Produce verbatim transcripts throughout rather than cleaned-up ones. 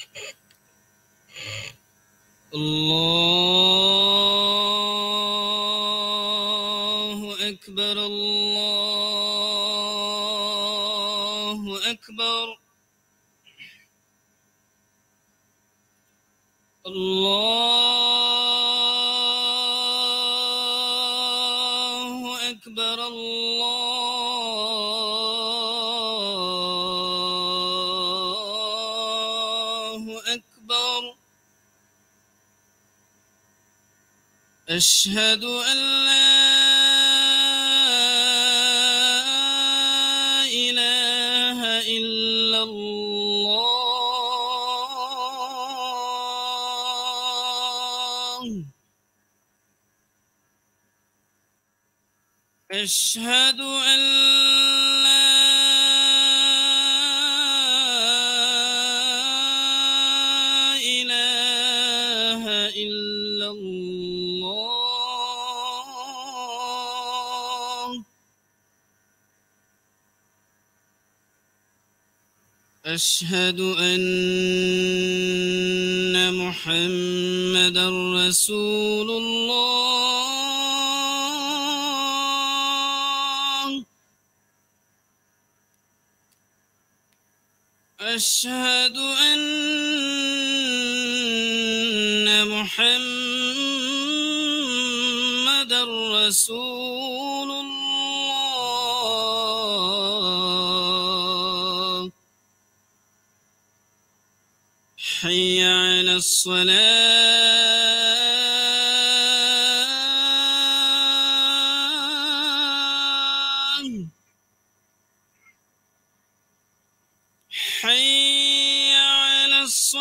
الله أكبر الله أكبر الله أكبر الله أكبر أشهد أن لا إله إلا الله أشهد أن لا إله إلا الله أشهد أن محمدًا رسول الله أشهد أن محمدًا رسول الله حي على الصلاة حي على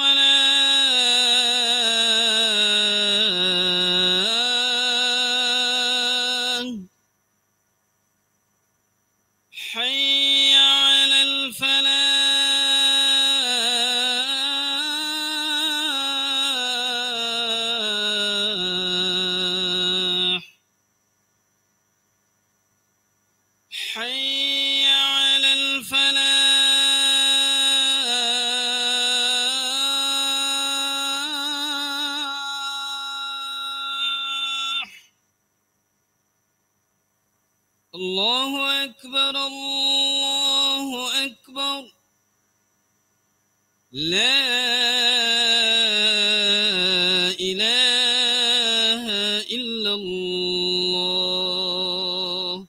الصلاة حي على الفلاح حي على الفلاح الله أكبر الله أكبر لا إله إلا الله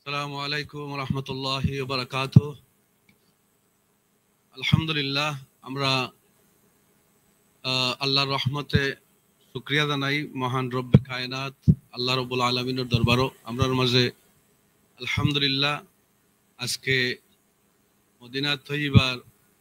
আসসালামু আলাইকুম ওয়া রাহমাতুল্লাহি ওয়া বারাকাতুহু। আলহামদুলিল্লাহ, আমরা আল্লাহর রহমতে শুকরিয়া জানাই মহান রব্বে কায়নাত আল্লাহ রাব্বুল আলামিনের দরবারও আমরার মাঝে আলহামদুলিল্লাহ আজকে মদিনা তৈয়বার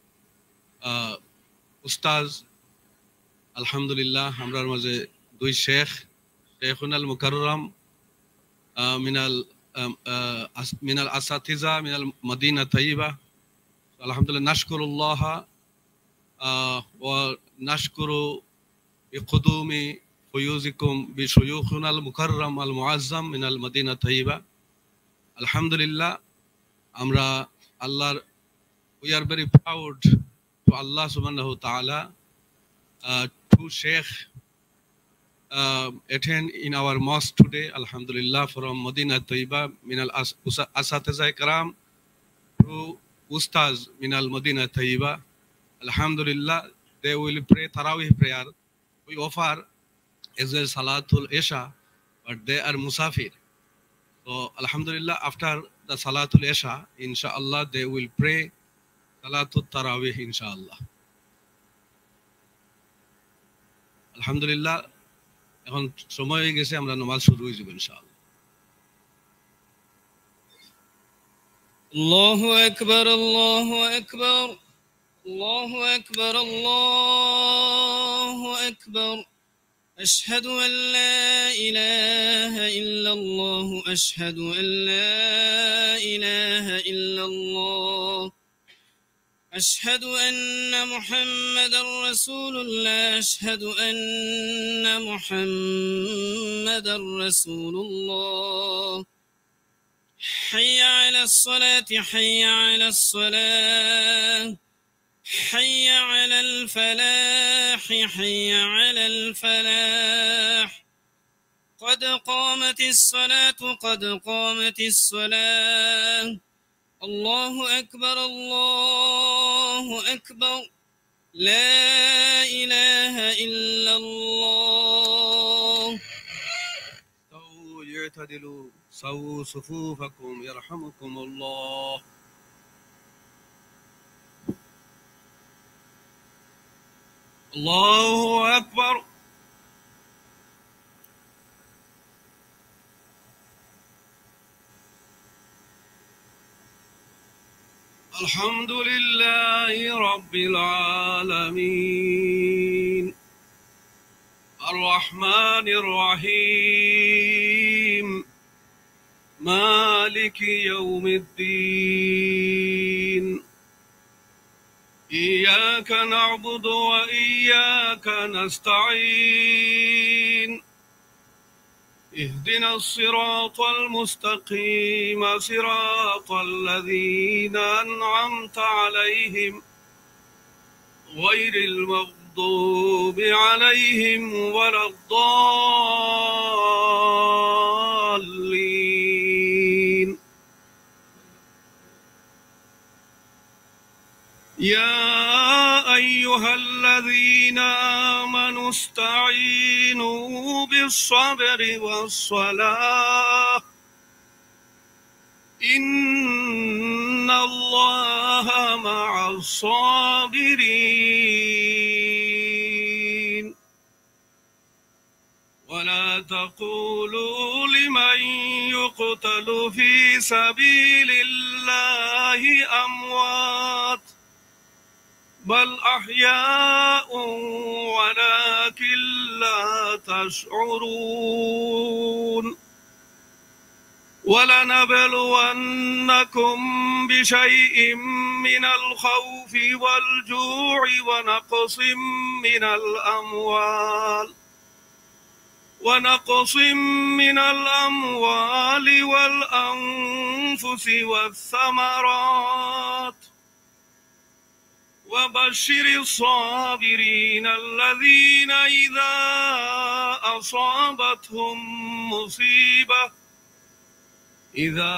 উস্তাজ আলহামদুলিল্লাহ আমরার মাঝে দুই শেখ শেখুনাল মুকাররম মিনাল মিনাল আসাতিজা মিনাল মদিনা তৈয়বা। আলহামদুলিল্লাহ নাশকুরুল্লাহ ওয়া নাশকুরু বিকুদুমি ফুয়ুজিকুম বিশুয়ুখিনাল মুকাররম আল মুআজ্জাম মিনাল মদিনা তৈয়বা। আলহামদুলিল্লাহ আমরা আল্লাহর we are very proud to Allah subhanahu wa ta'ala uh, to Sheikh uh, attend in our mosque today, alhamdulillah, from Madinah Tayyiba min al asatiza ikram to Ustaz min al Madinah Tayyiba. Alhamdulillah, they will pray Tarawih prayer. We offer as well Salatul Isha, but they are Musafir. So alhamdulillah, after the Salatul Isha, inshallah, they will pray Salatul Tarawih, inshallah. Alhamdulillah, এখন সময় হয়ে গেছে, আমরা নামাজ শুরু হয়ে যাব ইনশাআল্লাহ। আল্লাহু আকবার, আল্লাহু আকবার, আল্লাহু আকবার, আল্লাহু আকবার। أشهد أن لا إله إلا الله، أشهد أن لا إله إلا الله، أشهد أن محمدا رسول الله، أشهد أن محمدا رسول الله. حي على الصلاة، حي على الصلاة، حي على الفلاح، حي على الفلاح. قد قامت الصلاة، قد قامت الصلاة. الله أكبر، الله أكبر، لا إله إلا الله. استووا اعتدلوا سووا صفوفكم يرحمكم الله. الله أكبر. الحمد لله رب العالمين الرحمن الرحيم مالك يوم الدين إياك نعبد وإياك نستعين اهدنا الصراط المستقيم صراط الذين أنعمت عليهم غير المغضوب عليهم ولا الضالين. يا أيها الذين آمنوا استعينوا بالصبر والصلاة إن الله مع الصابرين. ولا تقولوا لمن يقتل في سبيل الله أموات بل أحياء ولكن لا تشعرون. ولنبلونكم بشيء من الخوف والجوع ونقص من الأموال ونقص من الأموال والأنفس والثمرات وبشر الصابرين الذين إذا أصابتهم مصيبة إذا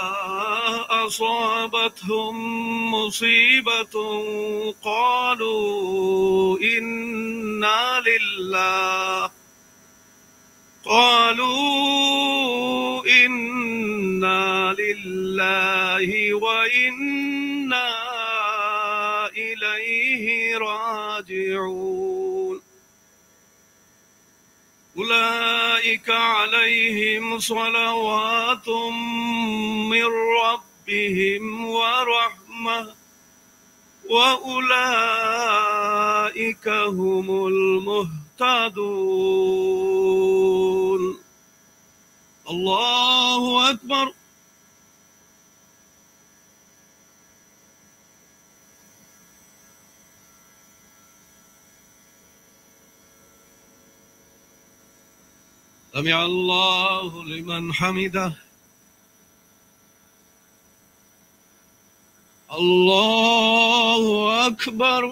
أصابتهم مصيبة قالوا إنا لله قالوا إنا لله لله وإنا إليه راجعون أولئك عليهم صلوات من ربهم ورحمة وأولئك هم المهتدون الله أكبر سمع الله لمن حمده الله أكبر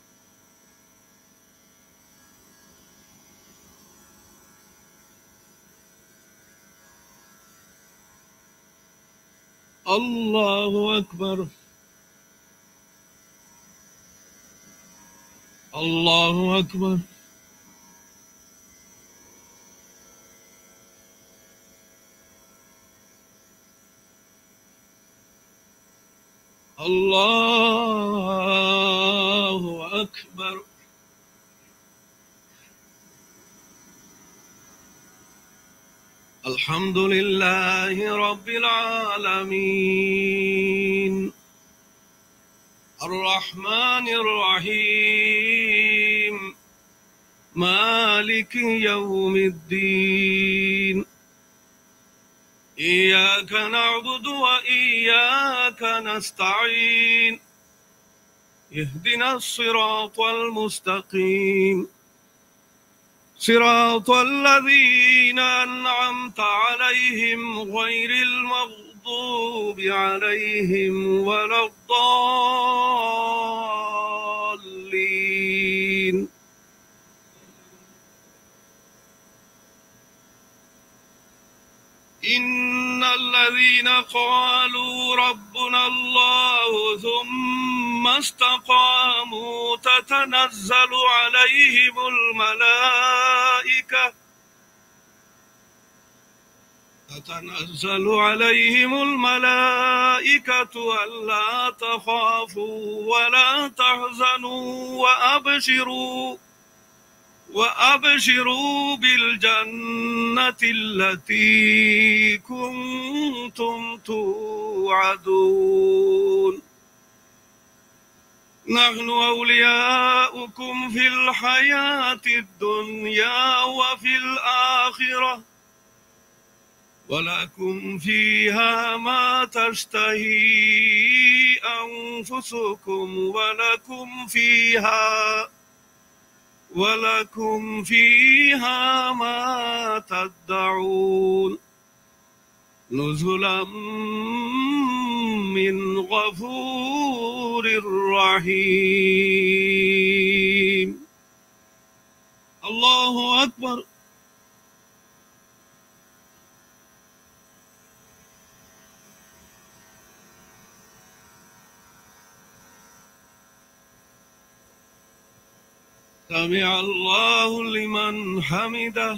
الله أكبر الله أكبر الله أكبر الحمد لله رب العالمين الرحمن الرحيم مالك يوم الدين إياك نعبد وإياك نستعين اهدنا الصراط المستقيم صراط الذين أنعمت عليهم غير المغضوب عليهم ولا الضالين إن الذين قالوا ربنا الله ثم استقاموا تتنزل عليهم الملائكة تتنزل عليهم الملائكة ألا تخافوا ولا تحزنوا وأبشروا وأبشروا بالجنة التي كنتم توعدون نحن أولياؤكم في الحياة الدنيا وفي الآخرة ولكم فيها ما تشتهي أنفسكم ولكم فيها ولكم فيها ما تدعون نزلا من غفور رحيم الله أكبر سمع الله لمن حمده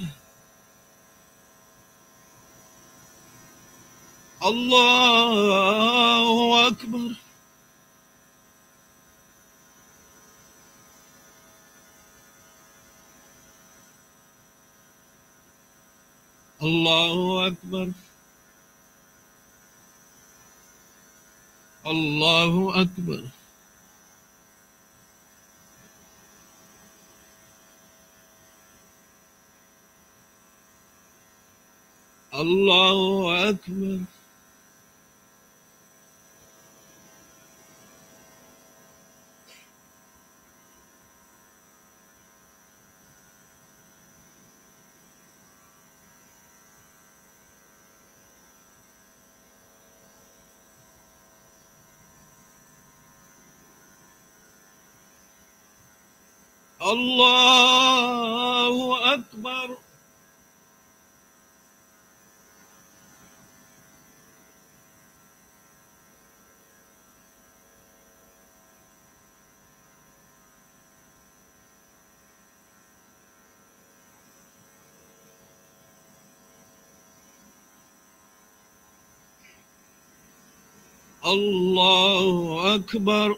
الله أكبر الله أكبر الله أكبر الله أكبر الله أكبر الله أكبر.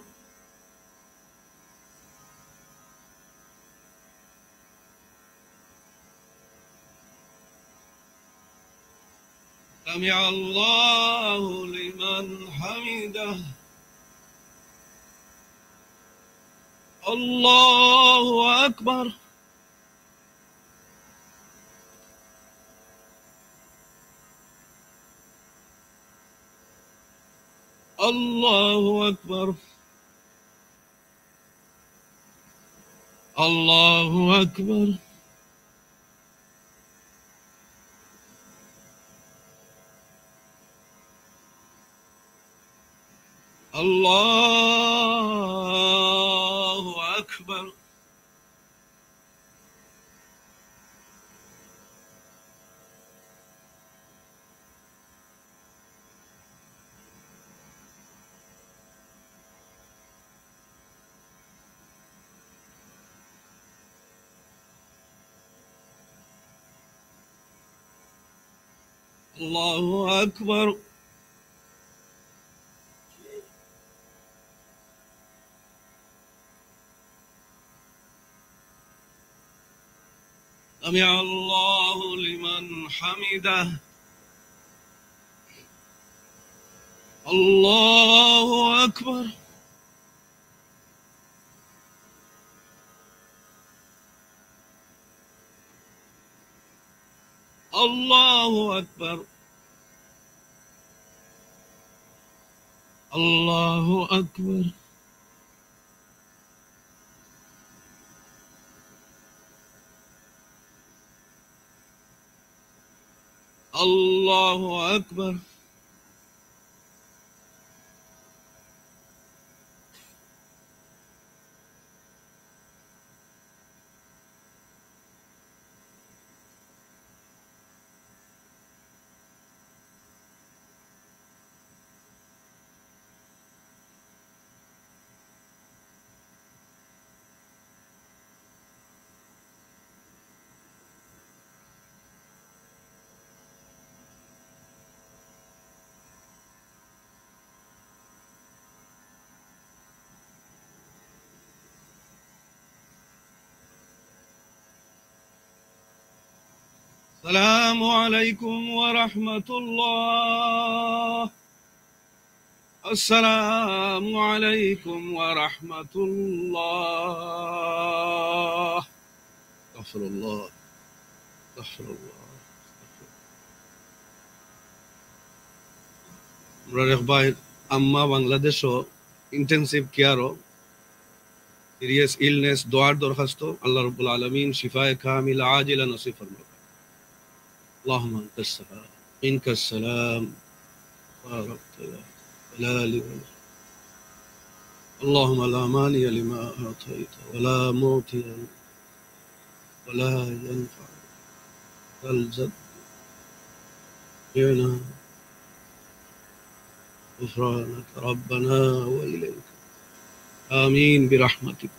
سمع الله لمن حمده. الله أكبر. الله أكبر. الله أكبر. الله أكبر. الله أكبر. سمع الله لمن حمده. الله أكبر. الله أكبر. الله أكبر. الله أكبر. السلام عليكم ورحمة الله. السلام عليكم ورحمة الله. استغفر الله. استغفر الله. আমরা ভাই আম্মা বাংলাদেশও ইন্টেনসিভ কেয়ারও সিরিয়াস ইলনেস দোয়ার দরখাস্ত আল্লাহ রাব্বুল আলামিন শিফায়ে কামিলা আজিলা নসিব ফরমাক। اللهم أنت السلام منك السلام باركت يا جلال وجهك. اللهم لا مانع لما أعطيت ولا معطي ولا ينفع ذا الجد جئنا غفرانك ربنا وإليك. آمين برحمتك.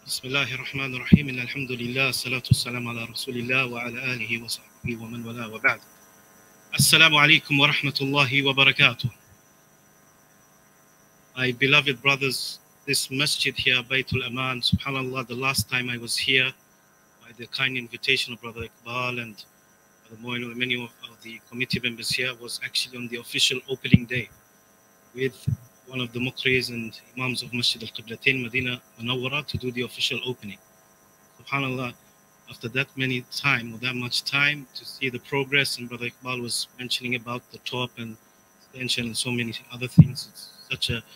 بسم الله الرحمن الرحيم إن الحمد لله الصلاة والسلام على رسول الله وعلى آله وصحبه ومن والاه وبعد. السلام عليكم ورحمة الله وبركاته. My beloved brothers, this masjid here, Baytul Aman, subhanallah, the last time I was here, by the kind invitation of Brother Iqbal and the many of the committee members here, was actually on the official opening day with one of the muqris and imams of Masjid al-Qiblatain, Medina Munawwara, to do the official opening. SubhanAllah, after that many time, or that much time, to see the progress, and Brother Iqbal was mentioning about the top and extension and so many other things. It's such a,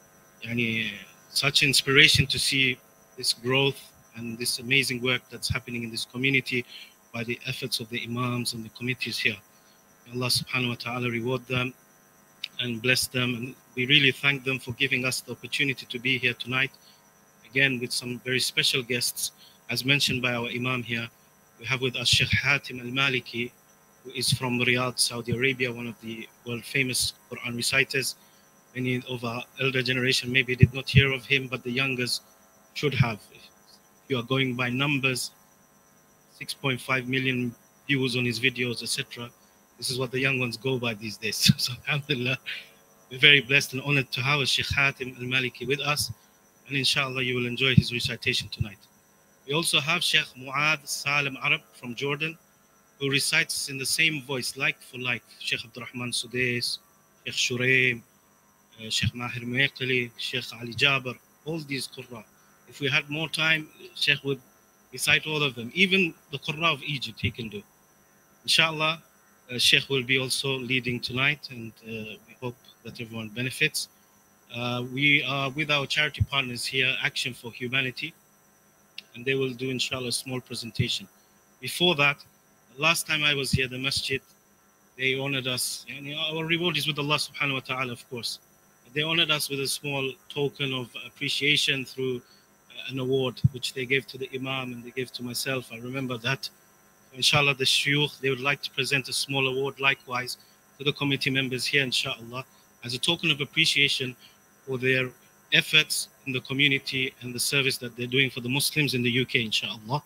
yani, such inspiration to see this growth and this amazing work that's happening in this community by the efforts of the imams and the committees here. May Allah subhanahu wa ta'ala reward them and bless them, and we really thank them for giving us the opportunity to be here tonight, again with some very special guests. As mentioned by our Imam here, we have with us Sheikh Hatim Al-Maliki, who is from Riyadh, Saudi Arabia, one of the world famous Quran reciters. Many of our elder generation maybe did not hear of him, but the youngers should have. If you are going by numbers, six point five million views on his videos, et cetera. This is what the young ones go by these days. So alhamdulillah, we're very blessed and honored to have Sheikh Hatim Al-Maliki with us, and inshallah you will enjoy his recitation tonight. We also have Sheikh Mu'ad Salim Arab from Jordan, who recites in the same voice, like for like, Sheikh Abdurrahman Sudais, Sheikh Shuraim, uh, Sheikh Mahir Mueqili, Sheikh Ali Jabir, all these Qurra. If we had more time, Sheikh would recite all of them. Even the Qurra of Egypt he can do. Inshallah, uh, Sheikh will be also leading tonight, and uh, we hope that everyone benefits. Uh, we are with our charity partners here, Action for Humanity, and they will do, inshallah, a small presentation. Before that, last time I was here, the masjid, they honored us. And our reward is with Allah subhanahu wa ta'ala, of course. They honored us with a small token of appreciation through an award, which they gave to the Imam and they gave to myself. I remember that. Inshallah, the shuyukh, they would like to present a small award likewise to the committee members here, inshallah, as a token of appreciation for their efforts in the community and the service that they're doing for the Muslims in the U K, inshallah.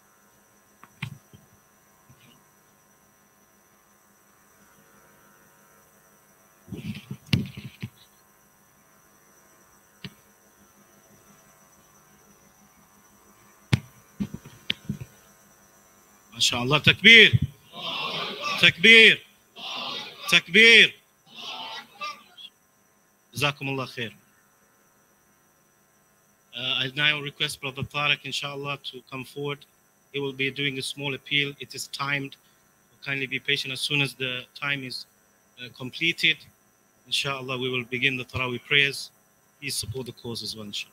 MashaAllah, takbir, takbir, takbir. Jazakumullah khair. Uh, I now request Brother Tariq, inshallah, to come forward. He will be doing a small appeal. It is timed. Kindly be patient. As soon as the time is uh, completed, inshallah, we will begin the Taraweeh prayers. Please support the cause as well, inshallah.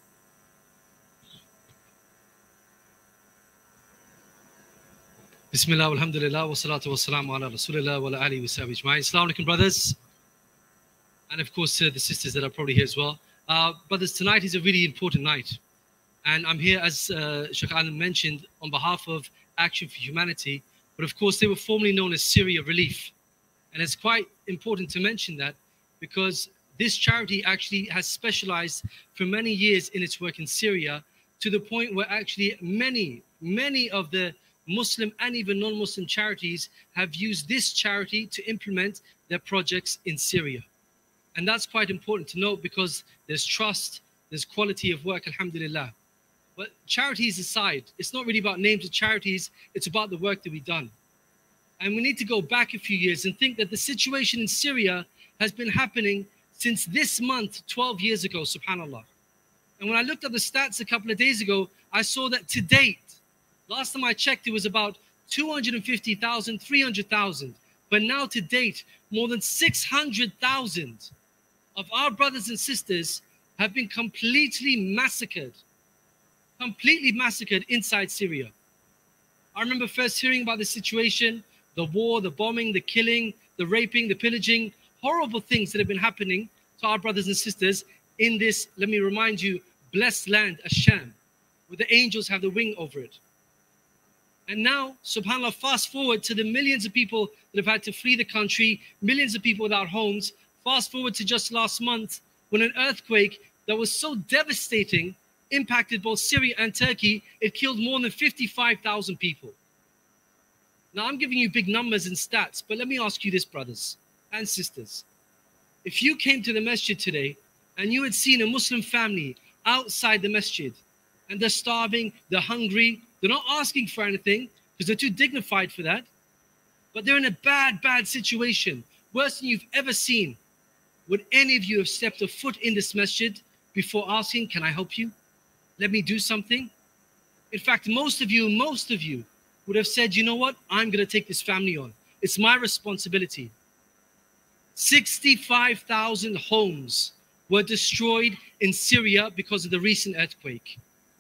Bismillah, alhamdulillah, wa salatu wa salamu ala rasulillah wa ala alihi wa sahbihi ajma'in. Assalamu alaikum, brothers. And of course, uh, the sisters that are probably here as well. Uh, brothers, tonight is a really important night. And I'm here, as uh, Sheikh Alan mentioned, on behalf of Action for Humanity. But of course, they were formerly known as Syria Relief. And it's quite important to mention that because this charity actually has specialized for many years in its work in Syria, to the point where actually many, many of the Muslim and even non-Muslim charities have used this charity to implement their projects in Syria. And that's quite important to note because there's trust, there's quality of work, alhamdulillah. But charities aside, it's not really about names of charities, it's about the work that we've done. And we need to go back a few years and think that the situation in Syria has been happening since this month, twelve years ago, subhanAllah. And when I looked at the stats a couple of days ago, I saw that to date, last time I checked, it was about two hundred fifty thousand, three hundred thousand. But now to date, more than six hundred thousand of our brothers and sisters have been completely massacred, completely massacred inside Syria. I remember first hearing about the situation, the war, the bombing, the killing, the raping, the pillaging, horrible things that have been happening to our brothers and sisters in this, let me remind you, blessed land, Ash-Sham, where the angels have the wing over it. And now, subhanAllah, fast forward to the millions of people that have had to flee the country, millions of people without homes. Fast forward to just last month when an earthquake that was so devastating impacted both Syria and Turkey. It killed more than fifty-five thousand people. Now, I'm giving you big numbers and stats, but let me ask you this, brothers and sisters. If you came to the masjid today and you had seen a Muslim family outside the masjid and they're starving, they're hungry, they're not asking for anything because they're too dignified for that, but they're in a bad, bad situation, worse than you've ever seen, would any of you have stepped a foot in this masjid before asking, can I help you? Let me do something? In fact, most of you, most of you would have said, you know what? I'm going to take this family on. It's my responsibility. sixty-five thousand homes were destroyed in Syria because of the recent earthquake.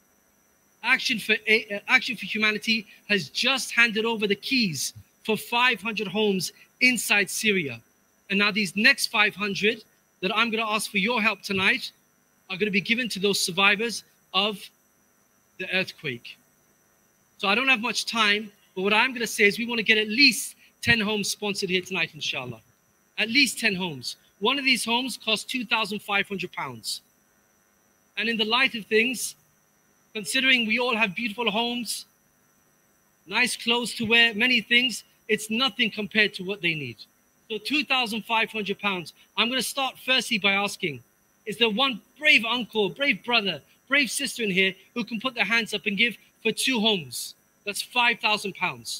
Action for, uh, Action for Humanity has just handed over the keys for five hundred homes inside Syria. And now these next five hundred that I'm going to ask for your help tonight are going to be given to those survivors of the earthquake. So I don't have much time, but what I'm going to say is we want to get at least ten homes sponsored here tonight, inshallah. At least ten homes. One of these homes costs two thousand five hundred pounds. And in the light of things, considering we all have beautiful homes, nice clothes to wear, many things, it's nothing compared to what they need. So two thousand five hundred pounds. I'm going to start firstly by asking, is there one brave uncle, brave brother, brave sister in here who can put their hands up and give for two homes? That's five thousand pounds.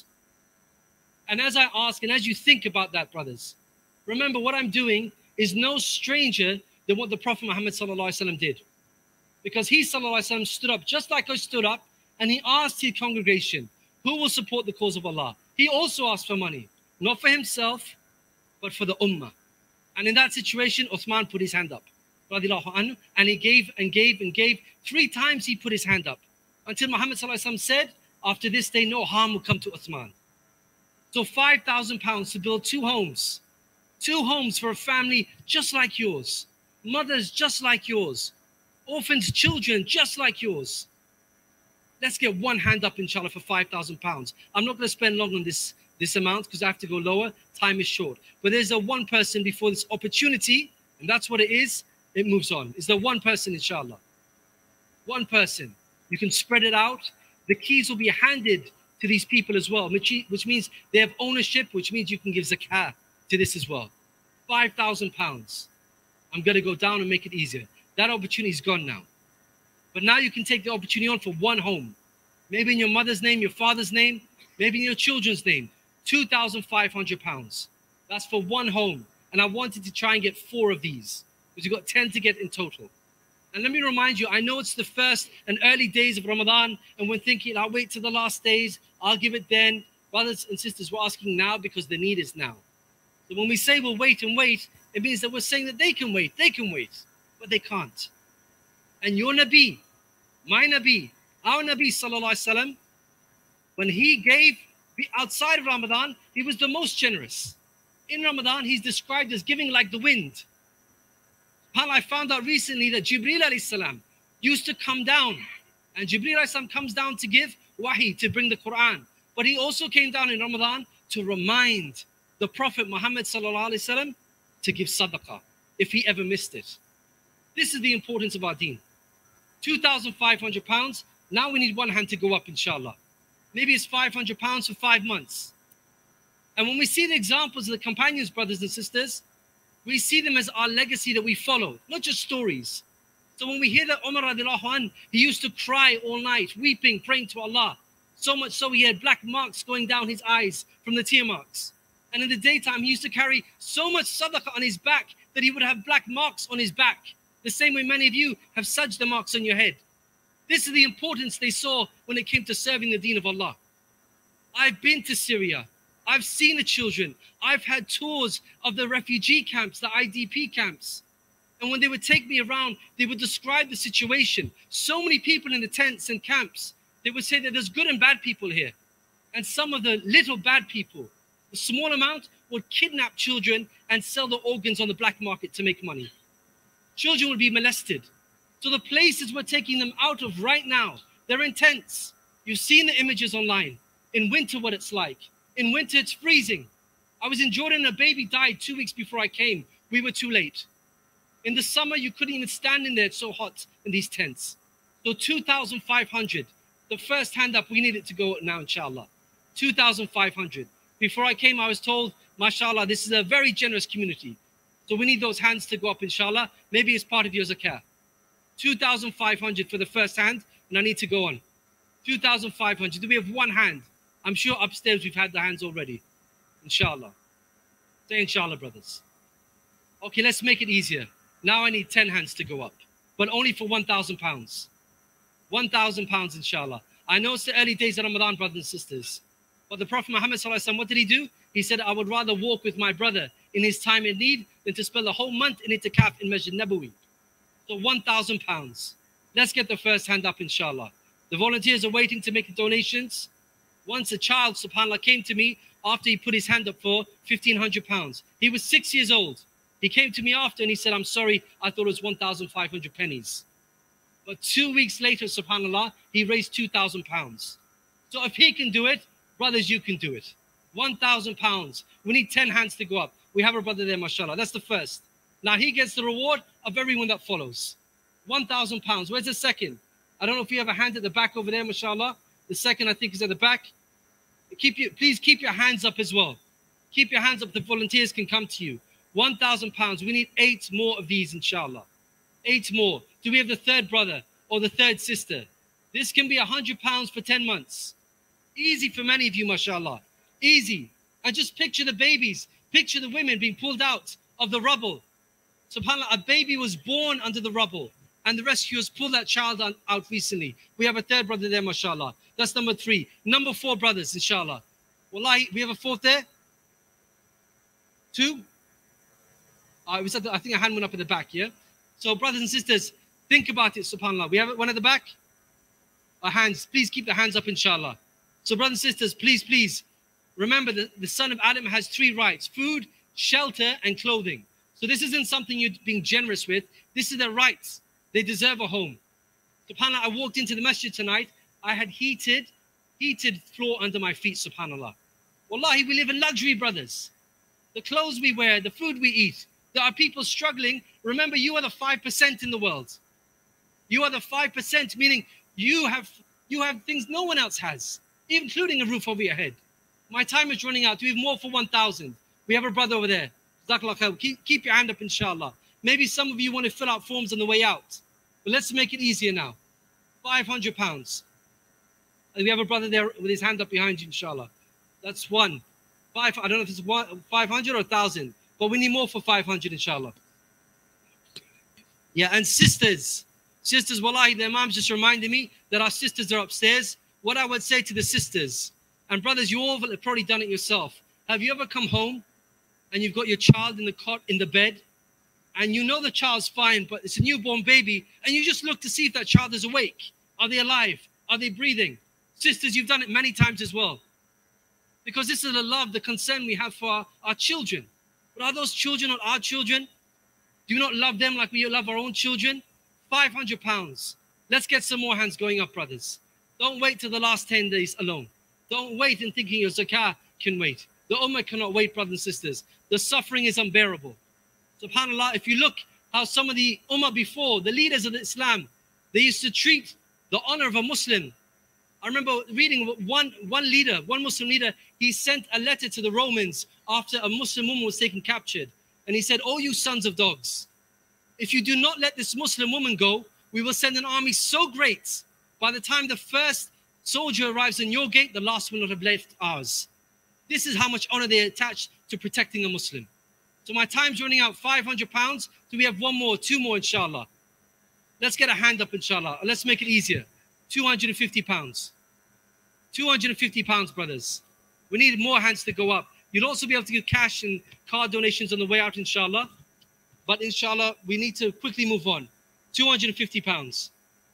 And as I ask, and as you think about that, brothers, remember what I'm doing is no stranger than what the Prophet Muhammad sallallahu alaihi wasallam did. Because he sallallahu alaihi wasallam stood up just like I stood up, and he asked his congregation, who will support the cause of Allah? He also asked for money, not for himself, but for the ummah. And in that situation, Uthman put his hand up, radiallahu anhu, and he gave and gave and gave. Three times he put his hand up, until Muhammad sallallahu alaihi wasallam said, after this day, no harm will come to Uthman. So five thousand pounds to build two homes. Two homes for a family just like yours. Mothers just like yours. Orphans, children just like yours. Let's get one hand up, inshallah, for five thousand pounds. I'm not going to spend long on this, this amount because I have to go lower. Time is short. But there's a one person before this opportunity, and that's what it is. It moves on. Is there one person, inshallah? One person. You can spread it out. The keys will be handed to these people as well, which, which means they have ownership, which means you can give zakah to this as well. five thousand pounds. I'm going to go down and make it easier. That opportunity is gone now. But now you can take the opportunity on for one home. Maybe in your mother's name, your father's name, maybe in your children's name. two thousand five hundred pounds. That's for one home. And I wanted to try and get four of these, because you've got ten to get in total. And let me remind you, I know it's the first and early days of Ramadan, and we're thinking, I'll wait till the last days, I'll give it then. Brothers and sisters, we're asking now because the need is now. So when we say we'll wait and wait, it means that we're saying that they can wait, they can wait, but they can't. And your Nabi, my Nabi, our Nabi sallallahu alaihi wasallam, when he gave outside of Ramadan, he was the most generous. In Ramadan, he's described as giving like the wind. I found out recently that Jibreel alayhi salam used to come down, and Jibreel alayhi salam comes down to give wahi, to bring the Quran. But he also came down in Ramadan to remind the Prophet Muhammad sallallahu alaihi wasallam to give sadaqah if he ever missed it. This is the importance of our deen. two thousand five hundred pounds. Now we need one hand to go up, inshallah. Maybe it's five hundred pounds for five months. And when we see the examples of the companions, brothers and sisters, we see them as our legacy that we follow, not just stories. So when we hear that Umar radiallahu anh, he used to cry all night, weeping, praying to Allah. So much so he had black marks going down his eyes from the tear marks. And in the daytime, he used to carry so much sadaqah on his back that he would have black marks on his back. The same way many of you have sajda marks on your head. This is the importance they saw when it came to serving the deen of Allah. I've been to Syria. I've seen the children. I've had tours of the refugee camps, the I D P camps. And when they would take me around, they would describe the situation. So many people in the tents and camps. They would say that there's good and bad people here. And some of the little bad people, the small amount, would kidnap children and sell the organs on the black market to make money. Children would be molested. So the places we're taking them out of right now, they're in tents. You've seen the images online. In winter, what it's like. In winter, it's freezing. I was in Jordan, a baby died two weeks before I came. We were too late. In the summer, you couldn't even stand in there. It's so hot in these tents. So two thousand five hundred. The first hand up, we need it to go now, inshallah. two thousand five hundred. Before I came, I was told, mashallah, this is a very generous community. So we need those hands to go up, inshallah. Maybe it's part of your zakah. two thousand five hundred for the first hand, and I need to go on. two thousand five hundred. Do we have one hand? I'm sure upstairs we've had the hands already. Inshallah. Say inshallah, brothers. Okay, let's make it easier. Now I need ten hands to go up, but only for one thousand pounds. one thousand pounds, inshallah. I know it's the early days of Ramadan, brothers and sisters. But the Prophet Muhammad sallallahu alaihi wasallam, what did he do? He said, I would rather walk with my brother in his time in need than to spend a whole month in itikaf in Masjid Nabawi. So one thousand pounds. Let's get the first hand up, inshallah. The volunteers are waiting to make the donations. Once a child, subhanAllah, came to me after he put his hand up for fifteen hundred pounds. He was six years old. He came to me after and he said, I'm sorry, I thought it was one thousand five hundred pennies. But two weeks later, subhanAllah, he raised two thousand pounds. So if he can do it, brothers, you can do it. one thousand pounds. We need ten hands to go up. We have a brother there, mashallah. That's the first. Now he gets the reward of everyone that follows. one thousand pounds. Where's the second? I don't know if you have a hand at the back over there, mashallah. The second, I think, is at the back. Keep you, please keep your hands up as well. Keep your hands up. The volunteers can come to you. one thousand pounds. We need eight more of these, inshallah. Eight more. Do we have the third brother or the third sister? This can be one hundred pounds for ten months. Easy for many of you, mashallah. Easy. And just picture the babies. Picture the women being pulled out of the rubble. SubhanAllah, a baby was born under the rubble. And the rescuers pulled that child out recently. We have a third brother there, mashallah. That's number three. Number four brothers, inshallah. Wallahi, we have a fourth there? Two? Uh, we said that, I think a hand went up at the back, yeah? So brothers and sisters, think about it, subhanAllah. We have one at the back? Our hands, please keep the hands up, inshallah. So brothers and sisters, please, please, remember that the son of Adam has three rights: food, shelter, and clothing. So this isn't something you're being generous with. This is their rights. They deserve a home. SubhanAllah, I walked into the masjid tonight. I had heated, heated floor under my feet, subhanAllah. Wallahi, we live in luxury, brothers. The clothes we wear, the food we eat. There are people struggling. Remember, you are the five percent in the world. You are the five percent, meaning you have, you have things no one else has, including a roof over your head. My time is running out. We have more for one thousand. We have a brother over there. Keep, keep your hand up, inshallah. Maybe some of you want to fill out forms on the way out. But let's make it easier now. five hundred pounds. And we have a brother there with his hand up behind you, inshallah. That's one. Five, I don't know if it's one, five hundred or one thousand. But we need more for five hundred, inshallah. Yeah, and sisters. Sisters, wallahi, the imam's just reminded me that our sisters are upstairs. What I would say to the sisters, and brothers, you all have probably done it yourself. Have you ever come home and you've got your child in the cot, in the bed, and you know the child's fine, but it's a newborn baby, and you just look to see if that child is awake? Are they alive? Are they breathing? Sisters, you've done it many times as well. Because this is the love, the concern we have for our, our children. But are those children not our children? Do you not love them like we love our own children? five hundred pounds. Let's get some more hands going up, brothers. Don't wait till the last ten days alone. Don't wait in thinking your zakah can wait. The ummah cannot wait, brothers and sisters. The suffering is unbearable. SubhanAllah, if you look how some of the ummah before, the leaders of Islam, they used to treat the honor of a Muslim. I remember reading one, one leader, one Muslim leader, he sent a letter to the Romans after a Muslim woman was taken captured. And he said, "Oh, you sons of dogs, if you do not let this Muslim woman go, we will send an army so great, by the time the first soldier arrives in your gate, the last will not have left ours." This is how much honor they attach to protecting a Muslim. So my time's running out. five hundred pounds. Do we have one more, two more, inshallah? Let's get a hand up, inshallah. Let's make it easier. two hundred fifty pounds. two hundred fifty pounds, brothers. We need more hands to go up. You'll also be able to give cash and card donations on the way out, inshallah. But inshallah, we need to quickly move on. two hundred fifty pounds.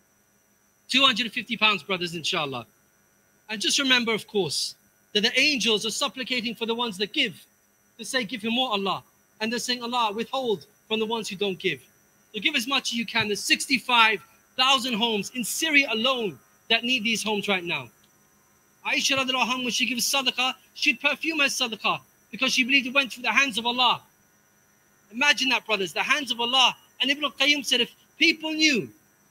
two hundred fifty pounds, brothers, inshallah. And just remember, of course, that the angels are supplicating for the ones that give. They say, give him more, Allah. And they're saying, Allah, withhold from the ones who don't give. So give as much as you can. There's sixty-five thousand homes in Syria alone that need these homes right now. Aisha radiallahu anha, when she gives sadaqah, she'd perfume her sadaqah because she believed it went through the hands of Allah. Imagine that, brothers, the hands of Allah. And Ibn al-Qayyim said, if people knew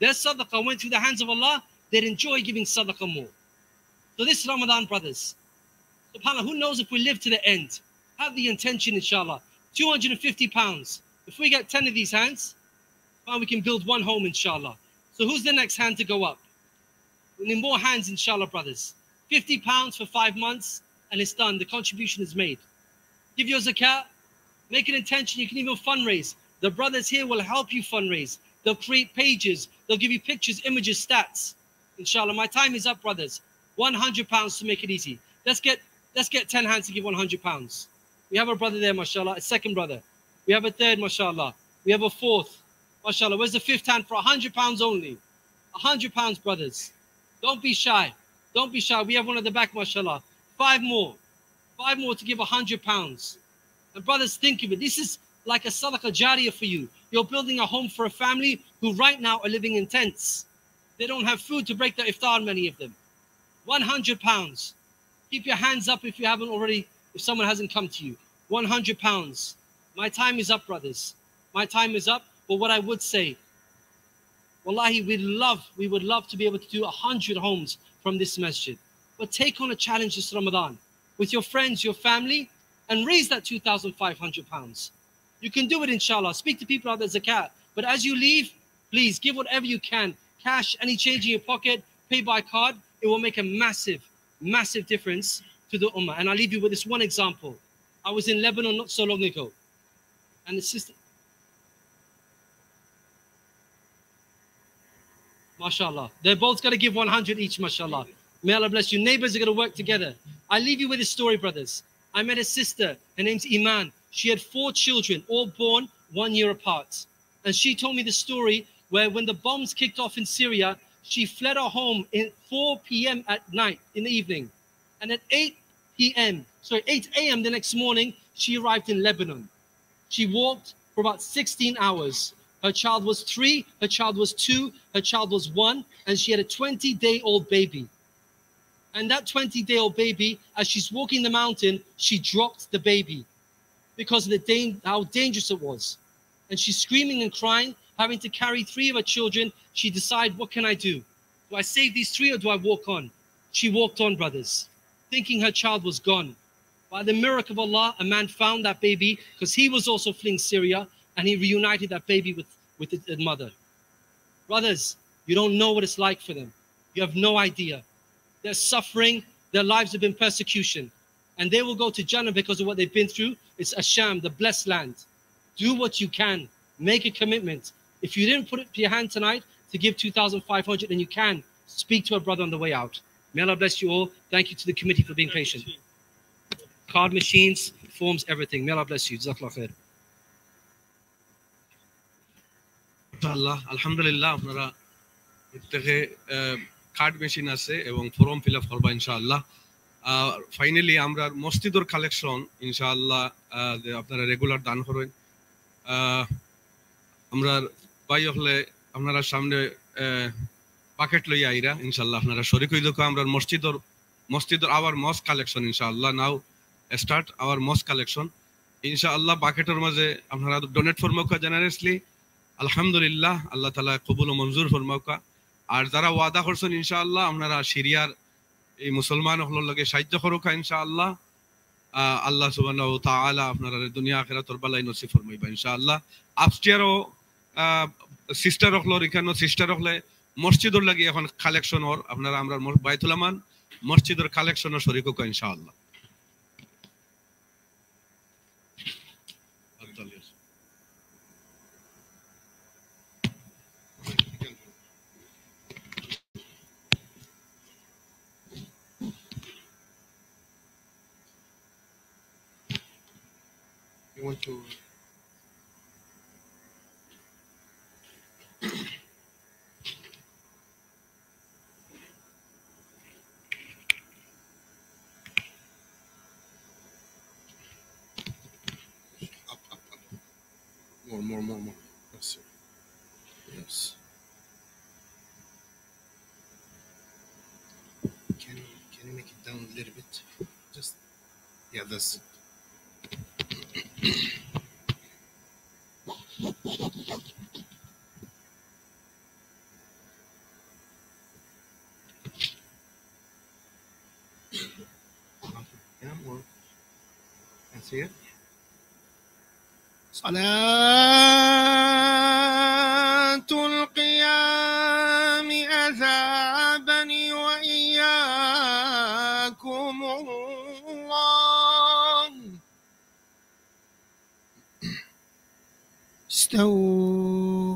their sadaqah went through the hands of Allah, they'd enjoy giving sadaqah more. So this Ramadan, brothers, subhanAllah, who knows if we live to the end? Have the intention, inshallah. two hundred fifty pounds. If we get ten of these hands, well, we can build one home, inshallah. So who's the next hand to go up? We need more hands, inshallah, brothers. fifty pounds for five months, and it's done. The contribution is made. Give your zakat. Make an intention. You can even fundraise. The brothers here will help you fundraise. They'll create pages. They'll give you pictures, images, stats. Inshallah, my time is up, brothers. one hundred pounds to make it easy. Let's get let's get ten hands to give one hundred pounds. We have a brother there, mashallah, a second brother. We have a third, mashallah. We have a fourth, mashallah. Where's the fifth hand for one hundred pounds only? one hundred pounds, brothers. Don't be shy. Don't be shy. We have one at the back, mashallah. Five more. Five more to give one hundred pounds. And brothers, think of it. This is like a sadaqah jariyah for you. You're building a home for a family who right now are living in tents. They don't have food to break their iftar, many of them. one hundred pounds. Keep your hands up if you haven't already, if someone hasn't come to you. one hundred pounds. My time is up, brothers. My time is up. But what I would say, wallahi, we'd love, we would love to be able to do one hundred homes from this masjid. But take on a challenge this Ramadan with your friends, your family, and raise that two thousand five hundred pounds. You can do it, inshallah. Speak to people out there, zakat. But as you leave, please give whatever you can. Cash, any change in your pocket, pay by card. It will make a massive, massive difference to the ummah. And I'll leave you with this one example. I was in Lebanon not so long ago. And the sister, mashallah, they're both going to give one hundred each, mashallah. May Allah bless you. Neighbors are going to work together. I leave you with a story, brothers. I met a sister. Her name's Iman. She had four children, all born one year apart. And she told me the story where when the bombs kicked off in Syria, she fled her home at four p m at night, in the evening. And at eight p m, sorry, eight a m the next morning, she arrived in Lebanon. She walked for about sixteen hours. Her child was three, her child was two, her child was one, and she had a twenty-day-old baby. And that twenty-day-old baby, as she's walking the mountain, she dropped the baby because of the da- how dangerous it was. And she's screaming and crying, having to carry three of her children. She decided, what can I do? Do I save these three or do I walk on? She walked on, brothers, thinking her child was gone. By the miracle of Allah, a man found that baby because he was also fleeing Syria, and he reunited that baby with, with the mother. Brothers, you don't know what it's like for them. You have no idea. They're suffering. Their lives have been persecution. And they will go to Jannah because of what they've been through. It's Asham, the blessed land. Do what you can. Make a commitment. If you didn't put it to your hand tonight to give two thousand five hundred, then you can speak to a brother on the way out. May Allah bless you all. Thank you to the committee for being patient. Card machines, forms, everything. May Allah bless you. Jazakallah khair. ইনশাআল্লাহ আলহামদুলিল্লাহ আপনারা থেকে card machine আছে এবং form fill up করবা ইনশাআল্লাহ। ফাইনালি আমরা মসজিদের কালেকশন ইনশাআল্লাহ আপনারা রেগুলার দান করেন। আমরা ভাই হলে আপনারা সামনে প্যাকেট লই আইরা ইনশাআল্লাহ আপনারা শরীক হই দেখো আমরা মসজিদের মসজিদের আওয়ার মস কালেকশন ইনশাআল্লাহ now start our moss collection ইনশাআল্লাহ। প্যাকেটের মাঝে আপনারা ডোনেট ফরমাকা জেনারেসলি আলহামদুলিল্লাহ আল্লাহ তাআলা কবুল ও মঞ্জুর ফরমাকা। আর যারা ওয়াদা করছেন ইনশাআল্লাহ আপনারা সিরিয়ার এই মুসলমান হলোর লগে সাহায্য করুকা ইনশাআল্লাহ। আল্লাহ সুবহানাহু ওয়া তাআলা আপনারা দুনিয়া আখিরাতের বালাই নসিব ফরমাইবা ইনশাআল্লাহ। আপস্টিয়ারও সিস্টার হলোর এখানে সিস্টার হলে মসজিদের লাগি এখন কালেকশন হর আপনারা আমরা বাইতুল আমান মসজিদের কালেকশনও শরীক হোক ইনশাআল্লাহ। You want to up, up, up. More, more, more, more. Yes, sir. Yes. Can you can you make it down a little bit? Just yeah, that's it. Sing it. صلاة القيام أذابني وإياكم الله. استووا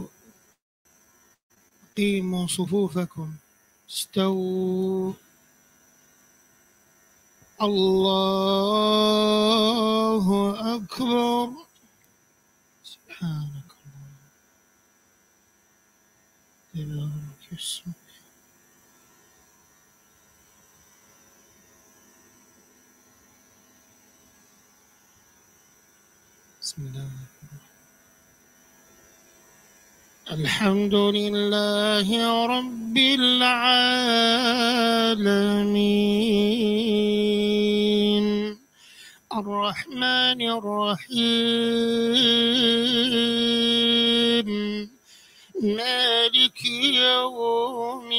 قيموا صفوفكم. استووا. الله أكبر. سبحانك الله تبارك اسمك. بسم الله. الحمد لله رب العالمين الرحمن الرحيم مالك يوم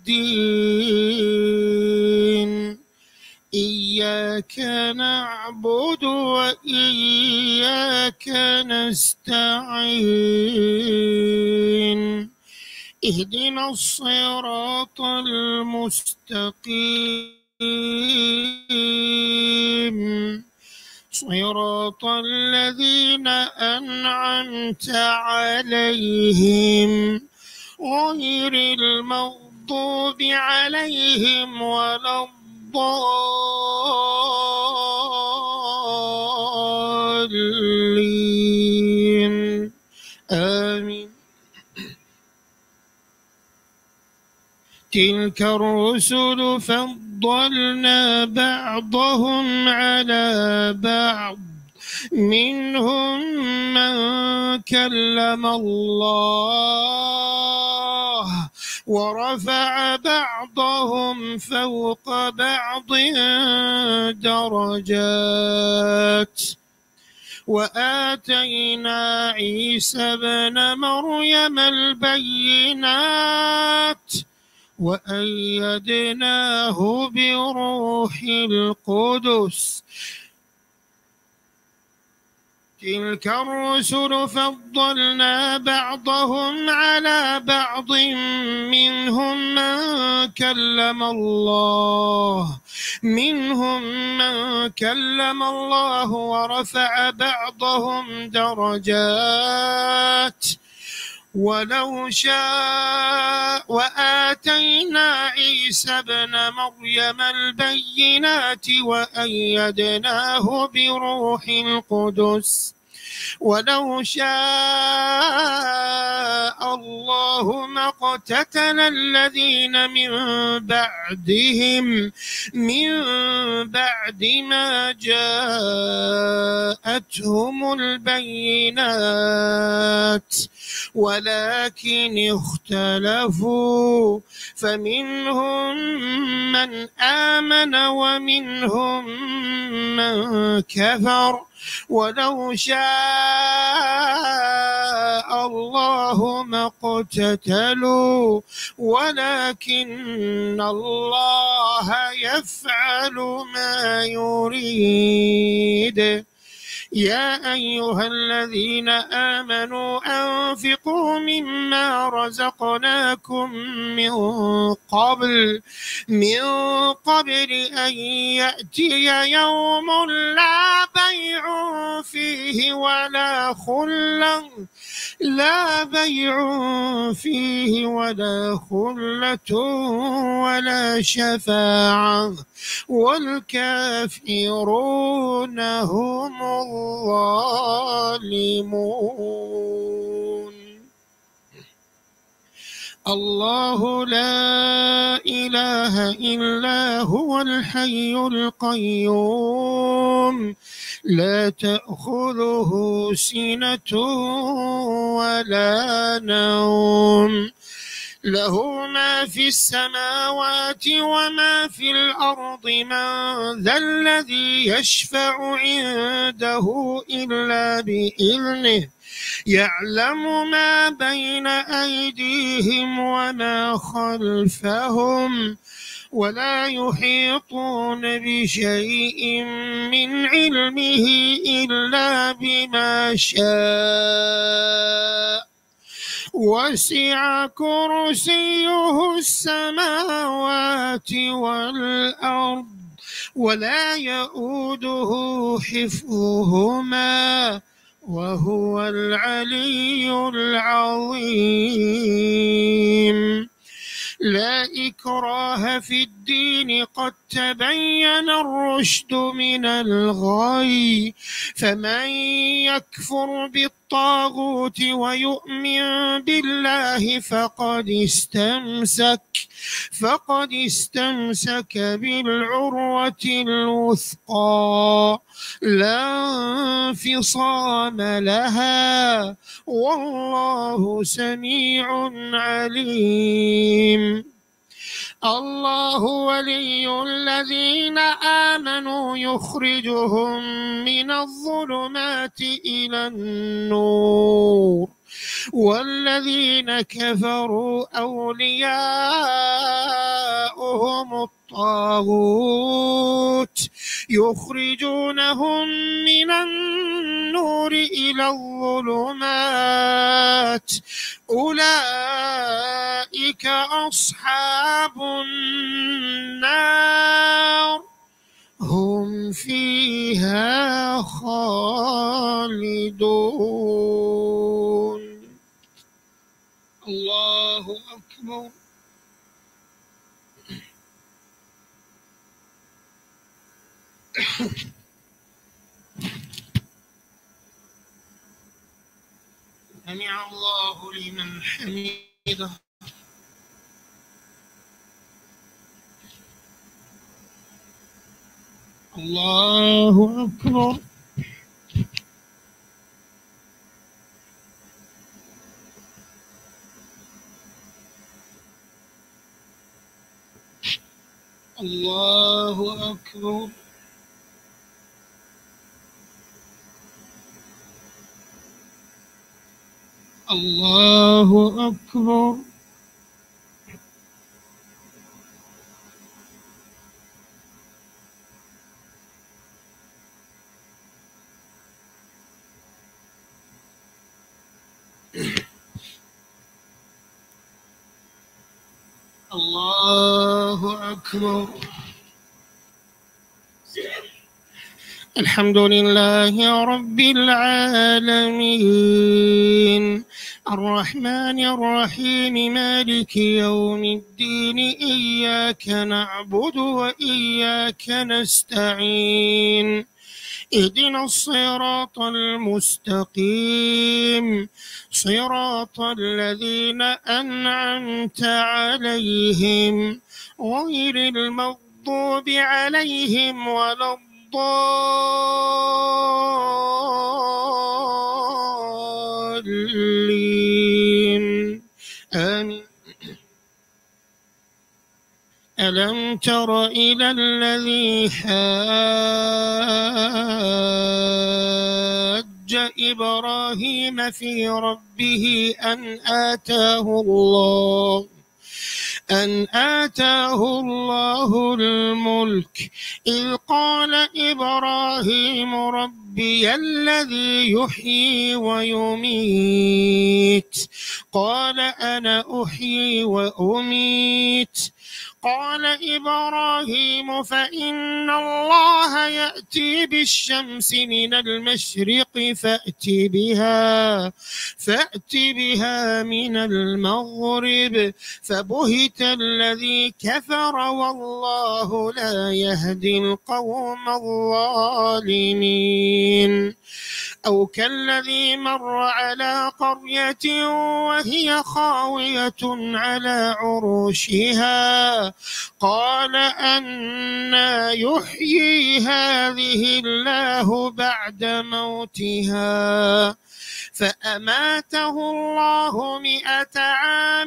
الدين إياك نعبد وإياك نستعين اهدنا الصراط المستقيم صراط الذين أنعمت عليهم غير المغضوب عليهم ولا الضالين آمين. تلك الرسل فضلنا بعضهم على بعض منهم من كلم الله ورفع بعضهم فوق بعض درجات وآتينا عيسى ابن مريم البينات وأيدناه بروح القدس. تلك الرسل فضلنا بعضهم على بعض منهم من كلم الله منهم من كلم الله ورفع بعضهم درجات ولو شاء وآتينا عيسى ابن مريم البينات وأيدناه بروح القدس ولو شاء الله ما اقتتل الذين من بعدهم من بعد ما جاءتهم البينات ولكن اختلفوا فمنهم من آمن ومنهم من كفر ولو شاء الله ما اقتتلوا ولكن الله يفعل ما يريد. يا أيها الذين آمنوا أنفقوا مما رزقناكم من قبل من قبل أن يأتي يوم لا بيع فيه ولا خلة لا بيع فيه ولا خلة ولا شفاعة والكافرون هم الظالمون. الله لا إله إلا هو الحي القيوم لا تأخذه سنة ولا نوم له ما في السماوات وما في الأرض من ذا الذي يشفع عنده إلا بإذنه يعلم ما بين أيديهم وما خلفهم ولا يحيطون بشيء من علمه إلا بما شاء وسع كرسيه السماوات والأرض ولا يؤوده حفظهما وهو العلي العظيم. لا إكراه في الدين قد تبين الرشد من الغي فمن يكفر بالطاغوت ويؤمن بالله فقد استمسك فقد استمسك بالعروة الوثقى لا انفصام لها والله سميع عليم. الله ولي الذين آمنوا يخرجهم من الظلمات إلى النور والذين كفروا أولياؤهم الطاغوت يخرجونهم من النور إلى الظلمات أولئك أصحاب النار هم فيها خالدون. الله أكبر. سمع الله لمن حمده. الله أكبر. الله أكبر. الله أكبر. الله أكبر. الحمد لله رب العالمين الرحمن الرحيم مالك يوم الدين إياك نعبد وإياك نستعين اهدنا الصراط المستقيم صراط الذين أنعمت عليهم غير المغضوب عليهم ولا الضالين آمين. ألم تر إلى الذي حاج إبراهيم في ربه أن آتاه الله أن آتاه الله الملك إذ قال إبراهيم ربي الذي يحيي ويميت قال أنا أحيي وأميت قال إبراهيم فإن الله يأتي بالشمس من المشرق فأت بها فأت بها من المغرب فبهت الذي كفر والله لا يهدي القوم الظالمين. أو كالذي مر على قرية وهي خاوية على عروشها قال أنى يحيي هذه الله بعد موتها فأماته الله مئة عام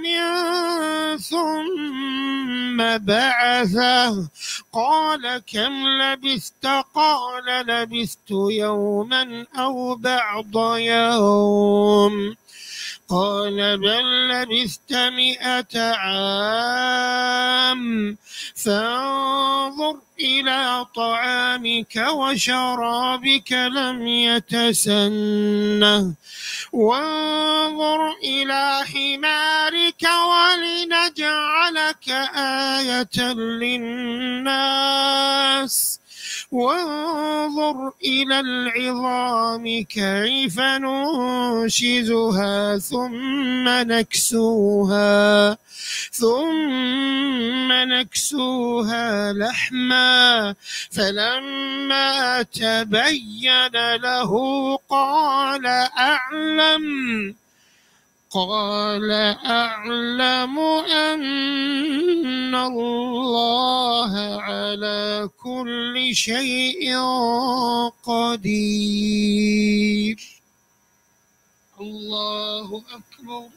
ثم بعثه قال كم لبثت قال لبثت يوما أو بعض يوم قال بل لبثت مئة عام فانظر إلى طعامك وشرابك لم يتسنه وانظر إلى حمارك ولنجعلك آية للناس وانظر إلى العظام كيف ننشزها ثم نكسوها ثم نكسوها لحما فلما تبين له قال أعلم قال أعلم أن الله على كل شيء قدير. الله أكبر.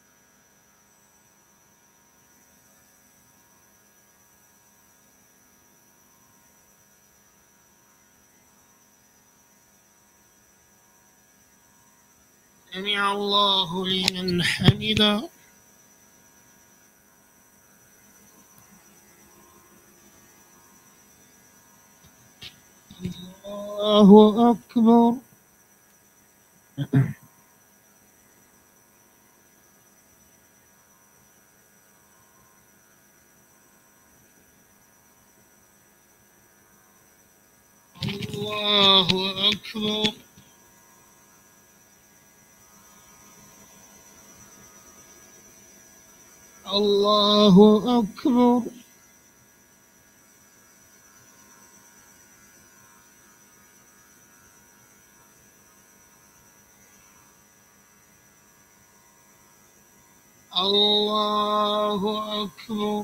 سمع الله لمن حمده. الله أكبر. الله أكبر. الله أكبر. الله أكبر.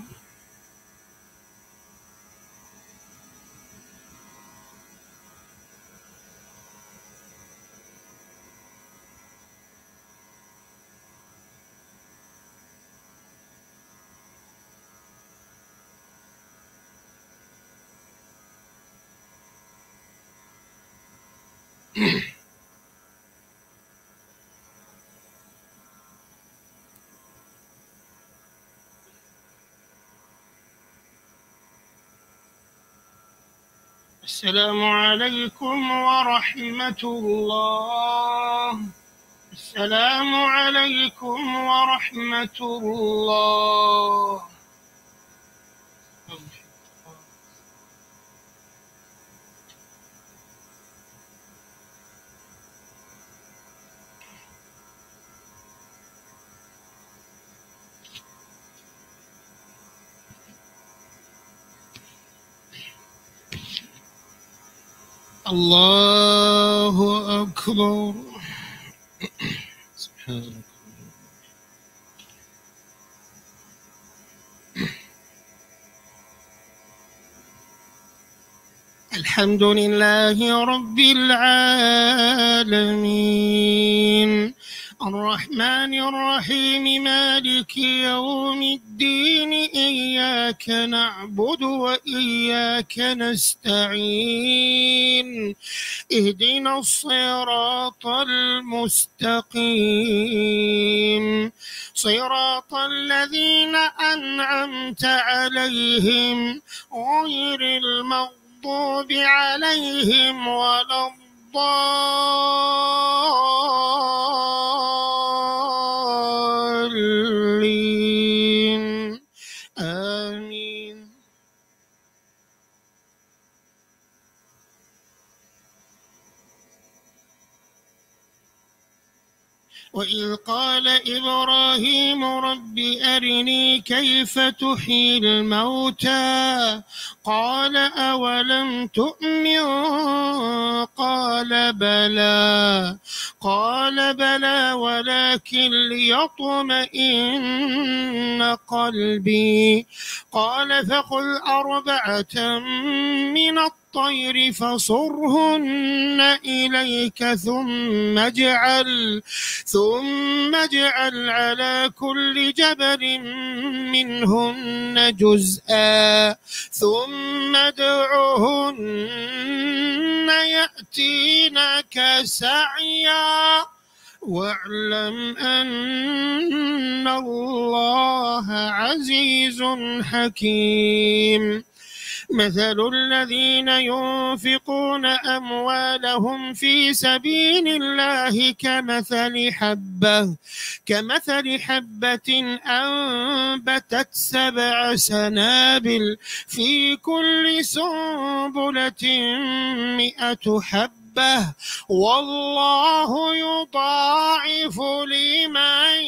السلام عليكم ورحمة الله. السلام عليكم ورحمة الله. الله أكبر. سبحانك. الحمد لله رب العالمين الرحمن الرحيم مالك يوم الدين إياك نعبد وإياك نستعين اهدنا الصراط المستقيم صراط الذين أنعمت عليهم غير المغضوب عليهم ولا الضالين آمين. وإذ قال إبراهيم رب أرني كيف تحيي الموتى قال أولم تؤمن قال بلى قال بلى ولكن ليطمئن قلبي قال فخذ أربعة من الطير فصرهن إليك ثم اجعل ثم اجعل على كل جبل منهن جزءا ثم ادعهن يأتينك سعيا واعلم أن الله عزيز حكيم. مثل الذين ينفقون أموالهم في سبيل الله كمثل حبة كمثل حبة أنبتت سبع سنابل في كل سنبلة مئة حبة والله يضاعف لمن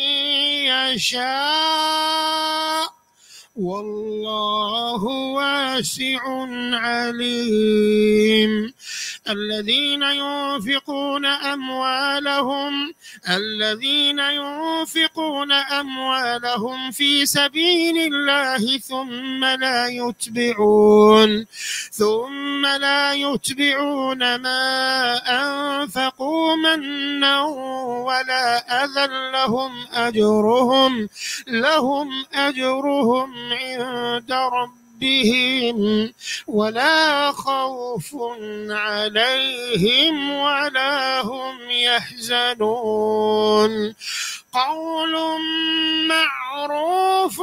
يشاء والله واسع عليم. الذين ينفقون أموالهم الذين ينفقون أموالهم في سبيل الله ثم لا يتبعون ثم لا يتبعون ما أنفقوا منا ولا أذى لهم أجرهم لهم أجرهم عند ربهم ولا خوف عليهم ولا هم يحزنون. قول معروف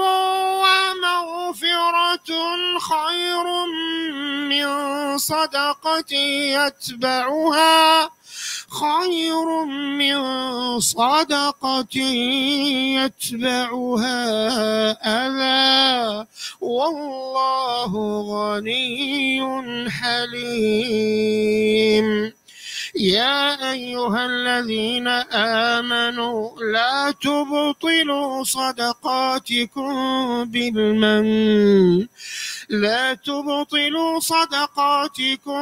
ومغفرة خير من صدقة يتبعها خير من صدقة يتبعها أذى والله غني حليم. يا أيها الذين آمنوا لا تبطلوا صدقاتكم بالمن لا تبطلوا صدقاتكم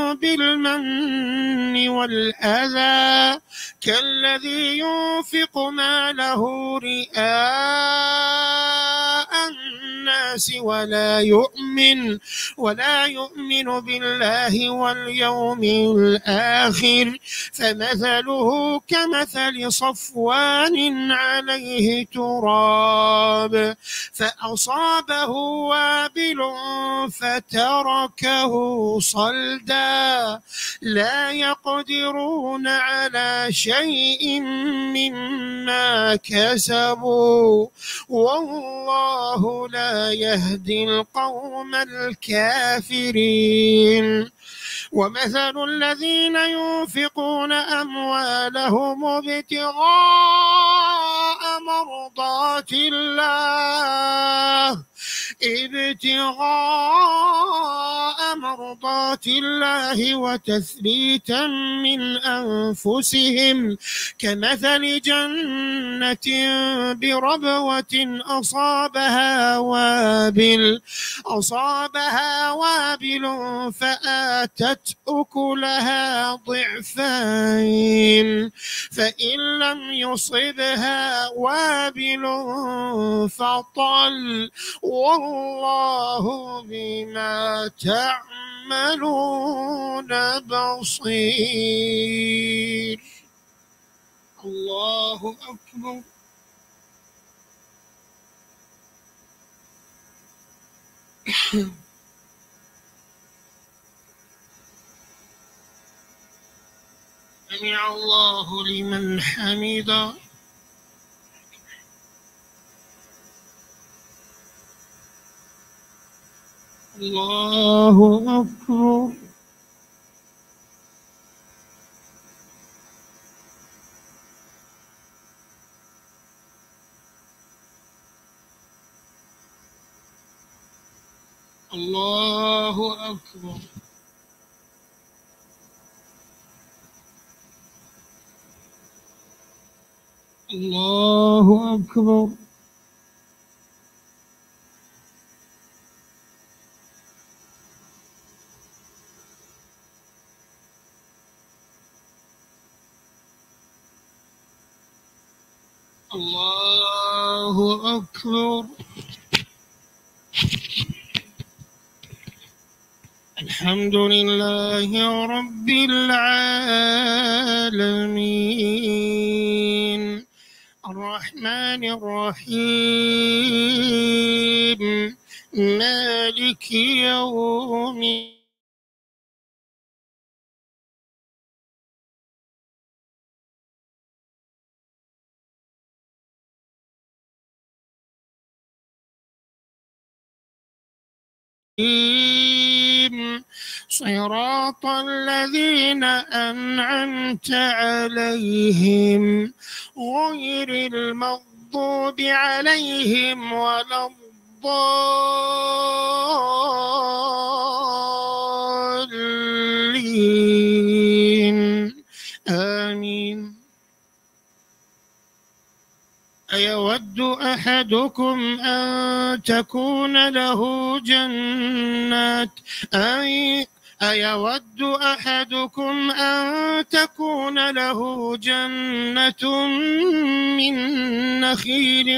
بالمن والأذى كالذي ينفق ماله رئاء الناس ولا يؤمن ولا يؤمن بالله واليوم الآخر فمثله كمثل صفوان عليه تراب فأصابه وابل فتركه صلدا لا يقدرون على شيء مما كسبوا والله لا يهدي القوم الكافرين. ومثل الذين ينفقون أموالهم ابتغاء مرضات الله ابتغاء مرضات الله وتثبيتا من أنفسهم كمثل جنة بربوة أصابها وابل أصابها وابل فآتت أكلها ضعفين فإن لم يصبها وابل فطل والله بما تعملون بصير. الله أكبر. سمع الله لمن حمده. الله أكبر. الله أكبر. الله أكبر. الله أكبر. الحمد لله رب العالمين الرحمن الرحيم مالك يوم صراط الذين أنعمت عليهم غير المغضوب عليهم ولا الضالين آمين. أيود أحدكم أن تكون له جنات أي أيود أحدكم أن تكون له جنة من نخيل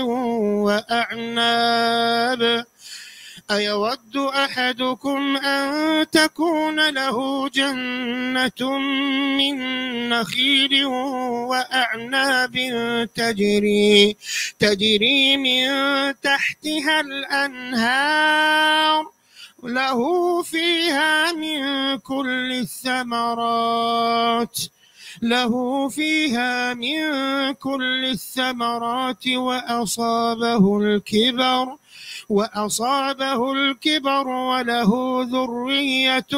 وأعناب أيود أحدكم أن تكون له جنة من نخيل وأعناب تجري تجري من تحتها الأنهار له فيها من كل الثمرات له فيها من كل الثمرات وأصابه الكبر وأصابه الكبر وله ذرية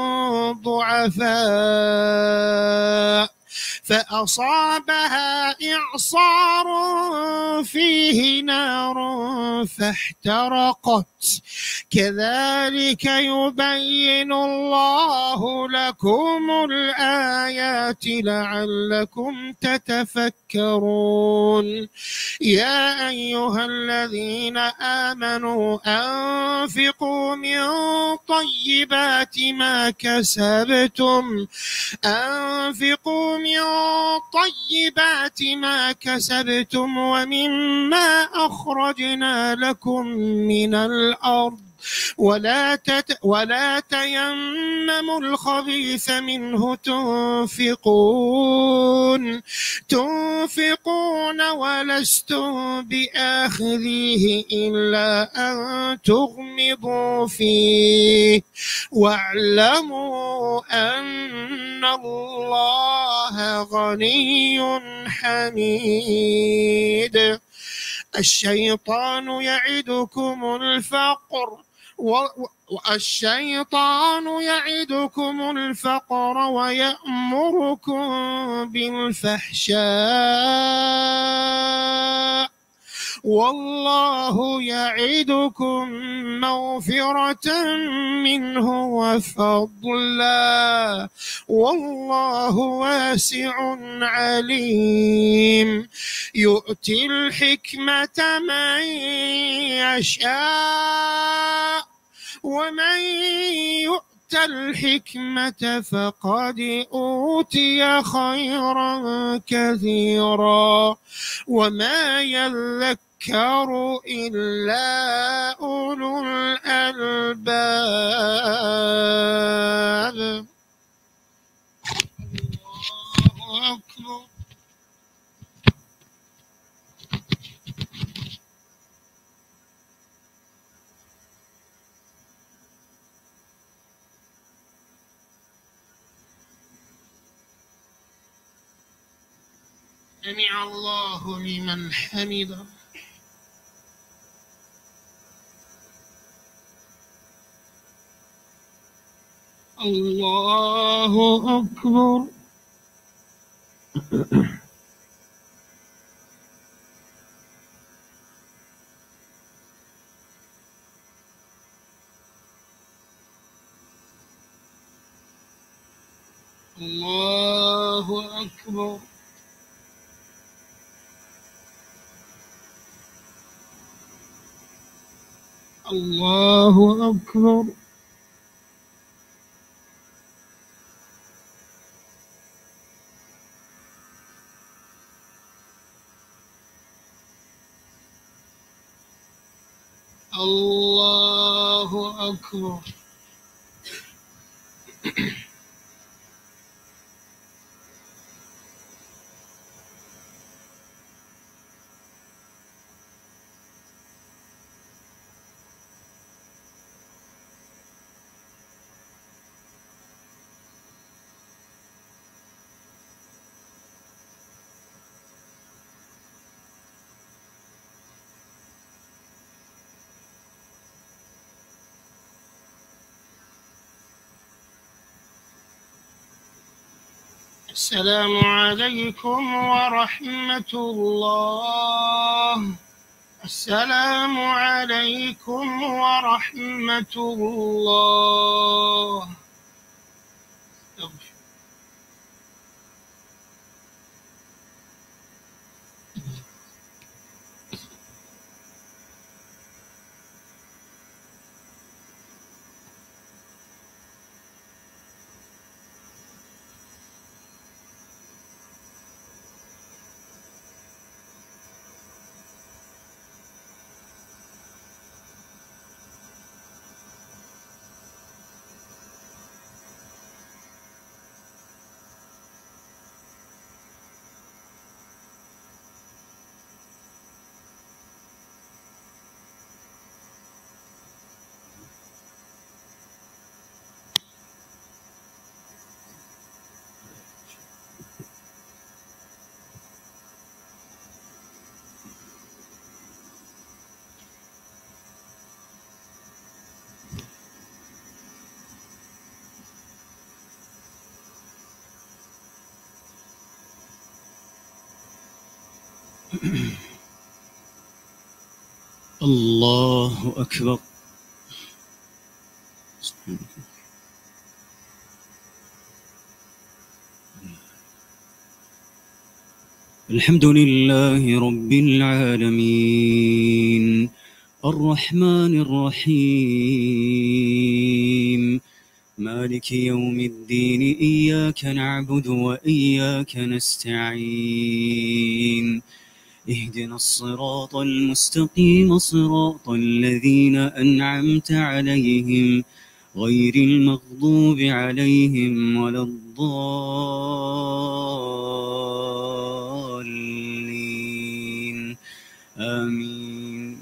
ضعفاء فأصابها إعصار فيه نار فاحترقت كذلك يبين الله لكم الآيات لعلكم تتفكرون. يا أيها الذين آمنوا أنفقوا من طيبات ما كسبتم أنفقوا من طيبات ما كسبتم ومما أخرجنا لكم من الأرض ولا تت ولا تيمموا الخبيث منه تنفقون تنفقون ولستم بآخذيه إلا أن تغمضوا فيه واعلموا أن الله غني حميد. الشيطان يعدكم الفقر والشيطان يعدكم الفقر ويأمركم بالفحشاء والله يعدكم مغفرة منه وفضلا والله واسع عليم. يؤتي الحكمة من يشاء ومن يؤت الحكمة فقد أوتي خيرا كثيرا وما يذكر إلا أولو الألباب. الله أكبر. سمع الله لمن حمده. الله أكبر. الله أكبر. الله أكبر. الله أكبر. السلام عليكم ورحمة الله. السلام عليكم ورحمة الله. الله أكبر. الحمد لله رب العالمين الرحمن الرحيم مالك يوم الدين، إياك نعبد وإياك نستعين، اهدنا الصراط المستقيم صراط الذين أنعمت عليهم غير المغضوب عليهم ولا الضالين آمين.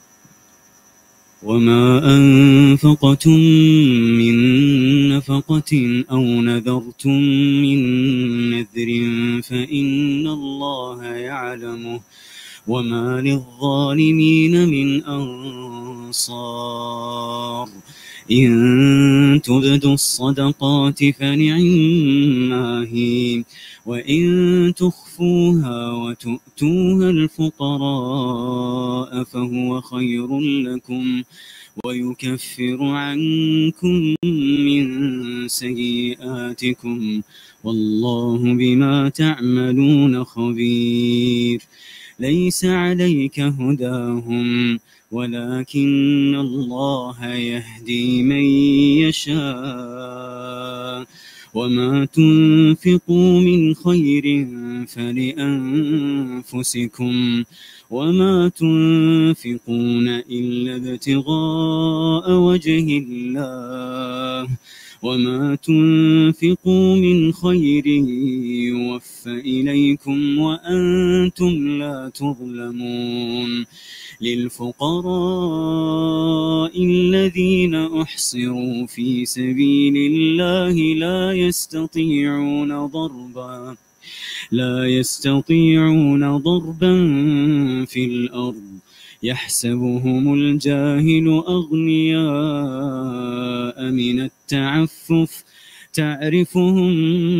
وما أنفقتم من نفقة أو نذرتم من نذر فإن الله يعلمه، وما للظالمين من أنصار. إن تبدوا الصدقات فنعما هي، وإن تخفوها وتؤتوها الفقراء فهو خير لكم، ويكفر عنكم من سيئاتكم، والله بما تعملون خبير. ليس عليك هداهم ولكن الله يهدي من يشاء، وما تنفقوا من خير فلأنفسكم، وما تنفقون إلا ابتغاء وجه الله، وما تنفقوا من خير يوفى إليكم وأنتم لا تظلمون. للفقراء الذين أحصروا في سبيل الله لا يستطيعون ضربا لا يستطيعون ضربا في الأرض يحسبهم الجاهل أغنياء من التعفف، تعرفهم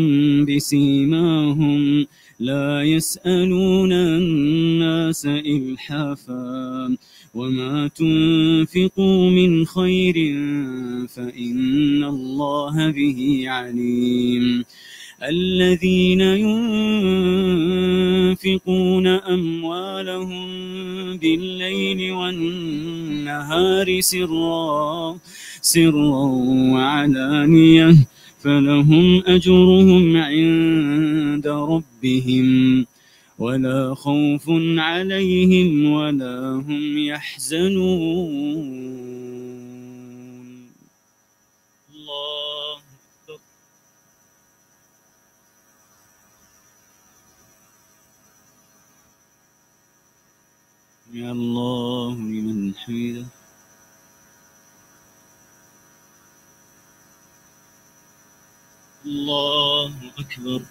بسيماهم لا يسألون الناس إلحافا، وما تنفقوا من خير فإن الله به عليم. الذين ينفقون أموالهم بالليل والنهار سرا سرا وعلانية فلهم أجرهم عند ربهم ولا خوف عليهم ولا هم يحزنون. الله أكبر. يا الله لمن حمده. الله أكبر.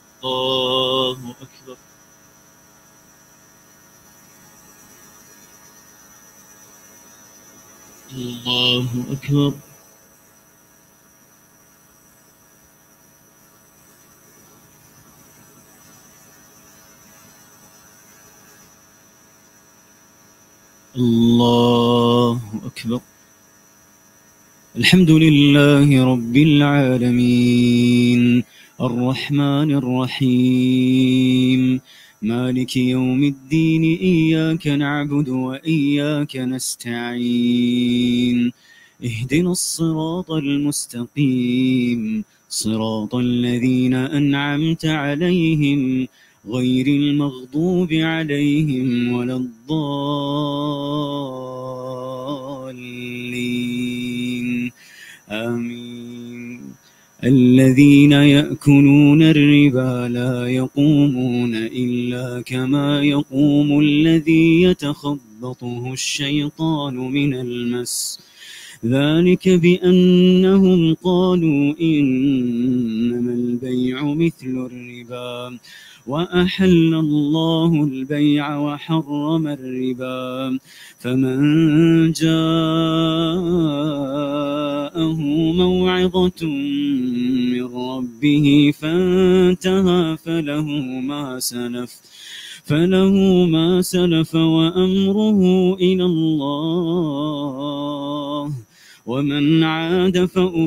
الله أكبر. الله أكبر. الله أكبر. الحمد لله رب العالمين الرحمن الرحيم مالك يوم الدين إياك نعبد وإياك نستعين اهدنا الصراط المستقيم صراط الذين أنعمت عليهم غير المغضوب عليهم ولا الضالين آمين. الذين يأكلون الربا لا يقومون إلا كما يقوم الذي يتخبطه الشيطان من المس ذلك بأنهم قالوا إنما البيع مثل الربا وأحل الله البيع وحرم الربا فمن جاءه موعظة من ربه فانتهى فله ما سلف فله ما سلف وأمره إلى الله ومن عاد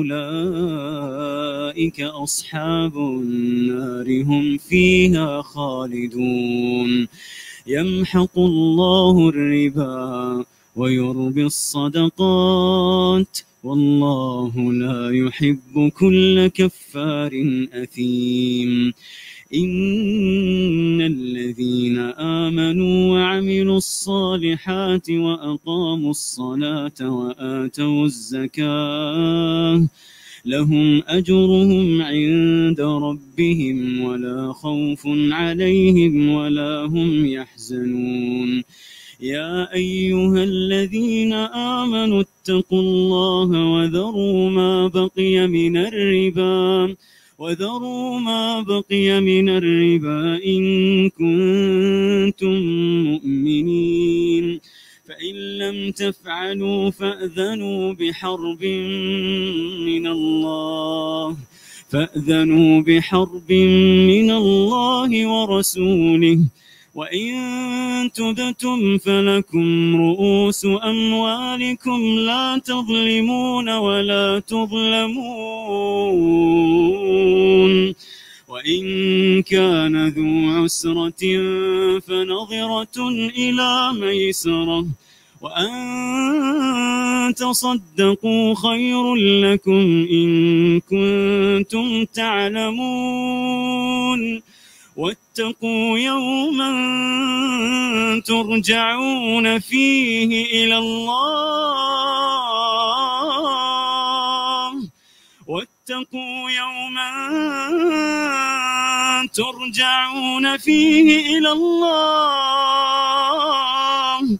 فأولئك أصحاب النار هم فيها خالدون. يمحق الله الربا ويربي الصدقات والله لا يحب كل كفار أثيم. إن الذين آمنوا وعملوا الصالحات وأقاموا الصلاة وآتوا الزكاة لهم أجرهم عند ربهم ولا خوف عليهم ولا هم يحزنون. يا أيها الذين آمنوا اتقوا الله وذروا ما بقي من الربا وذروا ما بقي من الربا إن كنتم مؤمنين فإن لم تفعلوا فأذنوا بحرب من الله فأذنوا بحرب من الله ورسوله وإن تبتم فلكم رؤوس أموالكم لا تظلمون ولا تظلمون وإن كان ذو عسرة فنظرة إلى ميسرة وأن تصدقوا خير لكم إن كنتم تعلمون واتقوا يوما ترجعون فيه إلى الله واتقوا يوما ترجعون فيه إلى الله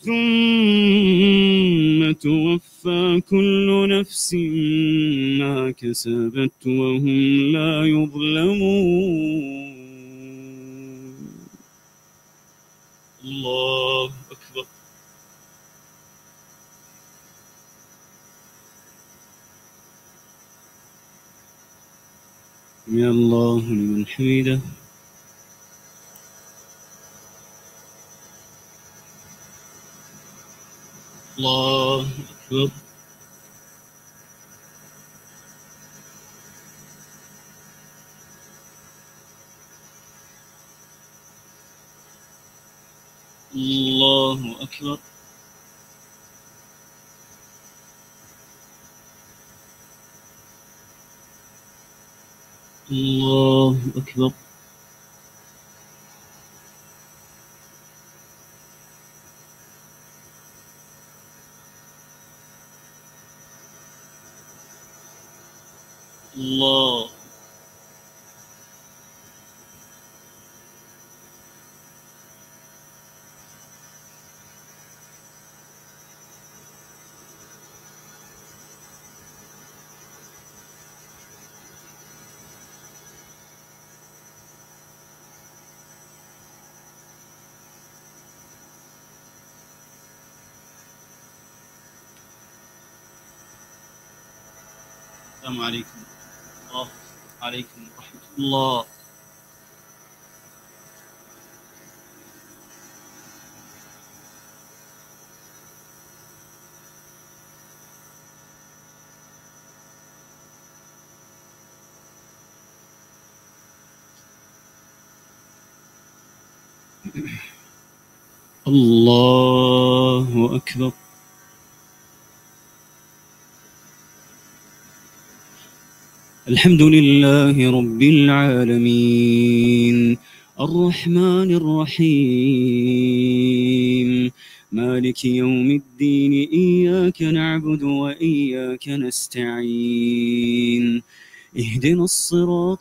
ثم توفى كل نفس ما كسبت وهم لا يظلمون. الله أكبر. يا الله لمن حمده. الله أكبر. الله أكبر. الله أكبر. الله السلام عليكم. الله عليكم ورحمة الله. الله أكبر. الحمد لله رب العالمين الرحمن الرحيم مالك يوم الدين إياك نعبد وإياك نستعين اهدنا الصراط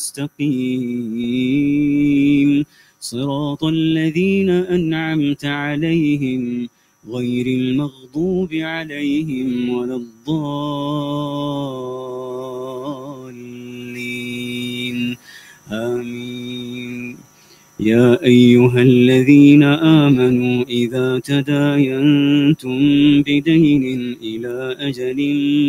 المستقيم صراط الذين أنعمت عليهم غير المغضوب عليهم ولا الضالين آمين. يا أيها الذين آمنوا إذا تداينتم بدين إلى أجل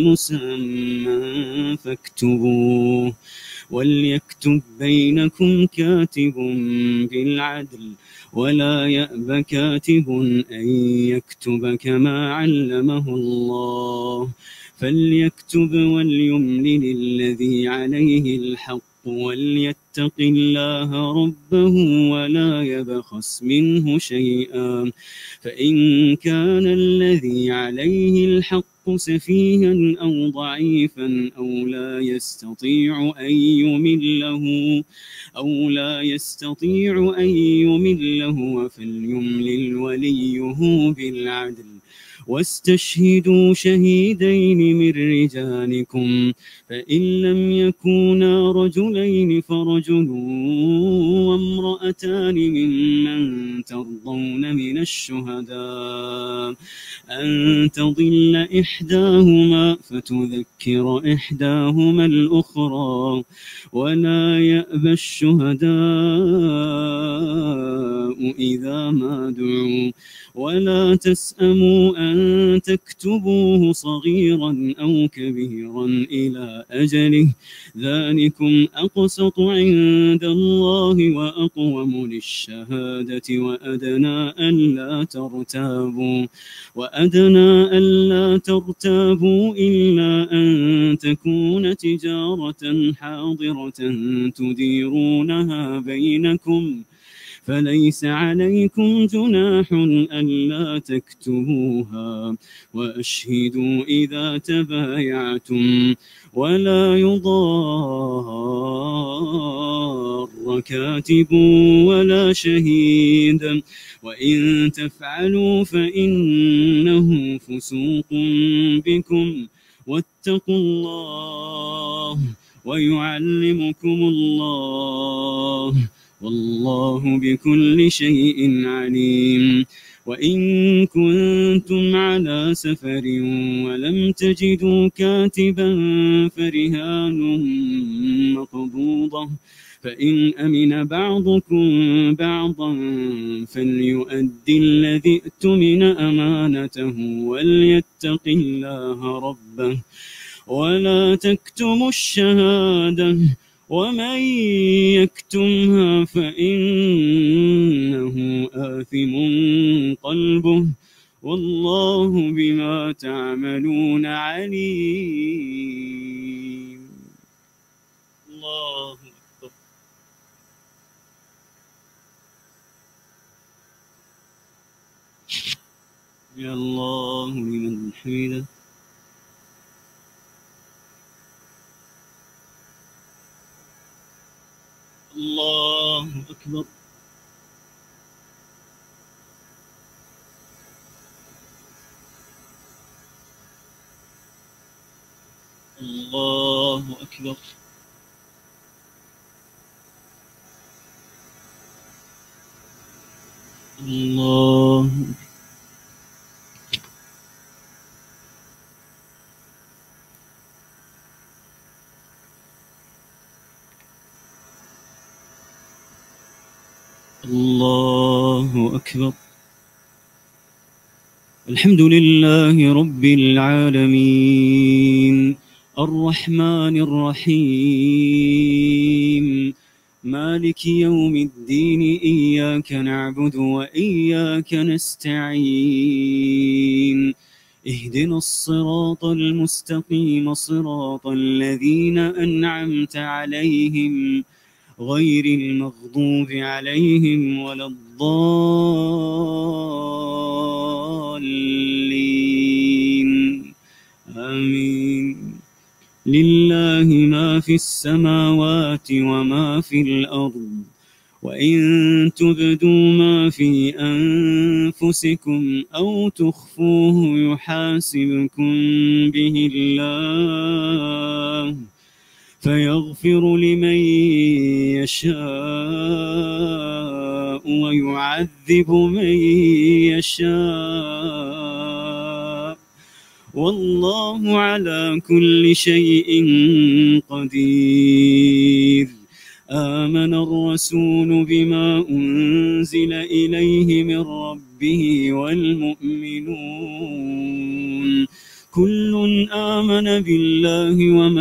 مسمى فاكتبوه وليكتب بينكم كاتب بالعدل ولا يأب كاتب أن يكتب كما علمه الله فليكتب وليملل الذي عليه الحق وليتق الله ربه ولا يبخس منه شيئا فإن كان الذي عليه الحق سفيها أو ضعيفا أو لا يستطيع أن يمله أو لا يستطيع أن يمله فليملل وليه بالعدل واستشهدوا شهيدين من رجالكم فإن لم يكونا رجلين فرجل وامرأتان ممن ترضون من الشهداء أن تضل إحداهما فتذكر إحداهما الأخرى ولا يأبى الشهداء إذا ما دعوا ولا تسأموا أن تكتبوه صغيرا أو كبيرا إلى أجله ذلكم أقسط عند الله وأقوم للشهادة وأدنى ألا ترتابوا وأدنى ألا ترتابوا إلا أن تكون تجارة حاضرة تديرونها بينكم فليس عليكم جناح ألا تكتبوها وأشهدوا إذا تبايعتم ولا يضار كاتب ولا شهيد وإن تفعلوا فإنه فسوق بكم واتقوا الله ويعلمكم الله والله بكل شيء عليم. وإن كنتم على سفر ولم تجدوا كاتبا فرهان مقبوضة فإن أمن بعضكم بعضا فليؤدي الذي اؤتمن أمانته وليتق الله ربه ولا تكتموا الشهادة ومن يكتمها فإنه آثم قلبه والله بما تعملون عليم. الله أكبر. يا الله لمن حمده. الله أكبر. الله أكبر. الله الله أكبر. الحمد لله رب العالمين الرحمن الرحيم مالك يوم الدين إياك نعبد وإياك نستعين اهدنا الصراط المستقيم صراط الذين أنعمت عليهم غير المغضوب عليهم ولا الضالين آمين. لله ما في السماوات وما في الأرض وإن تبدوا ما في أنفسكم أو تخفوه يحاسبكم به الله فيغفر لمن يشاء ويعذب من يشاء والله على كل شيء قدير. آمن الرسول بما أنزل إليه من ربه والمؤمنون كل آمن بالله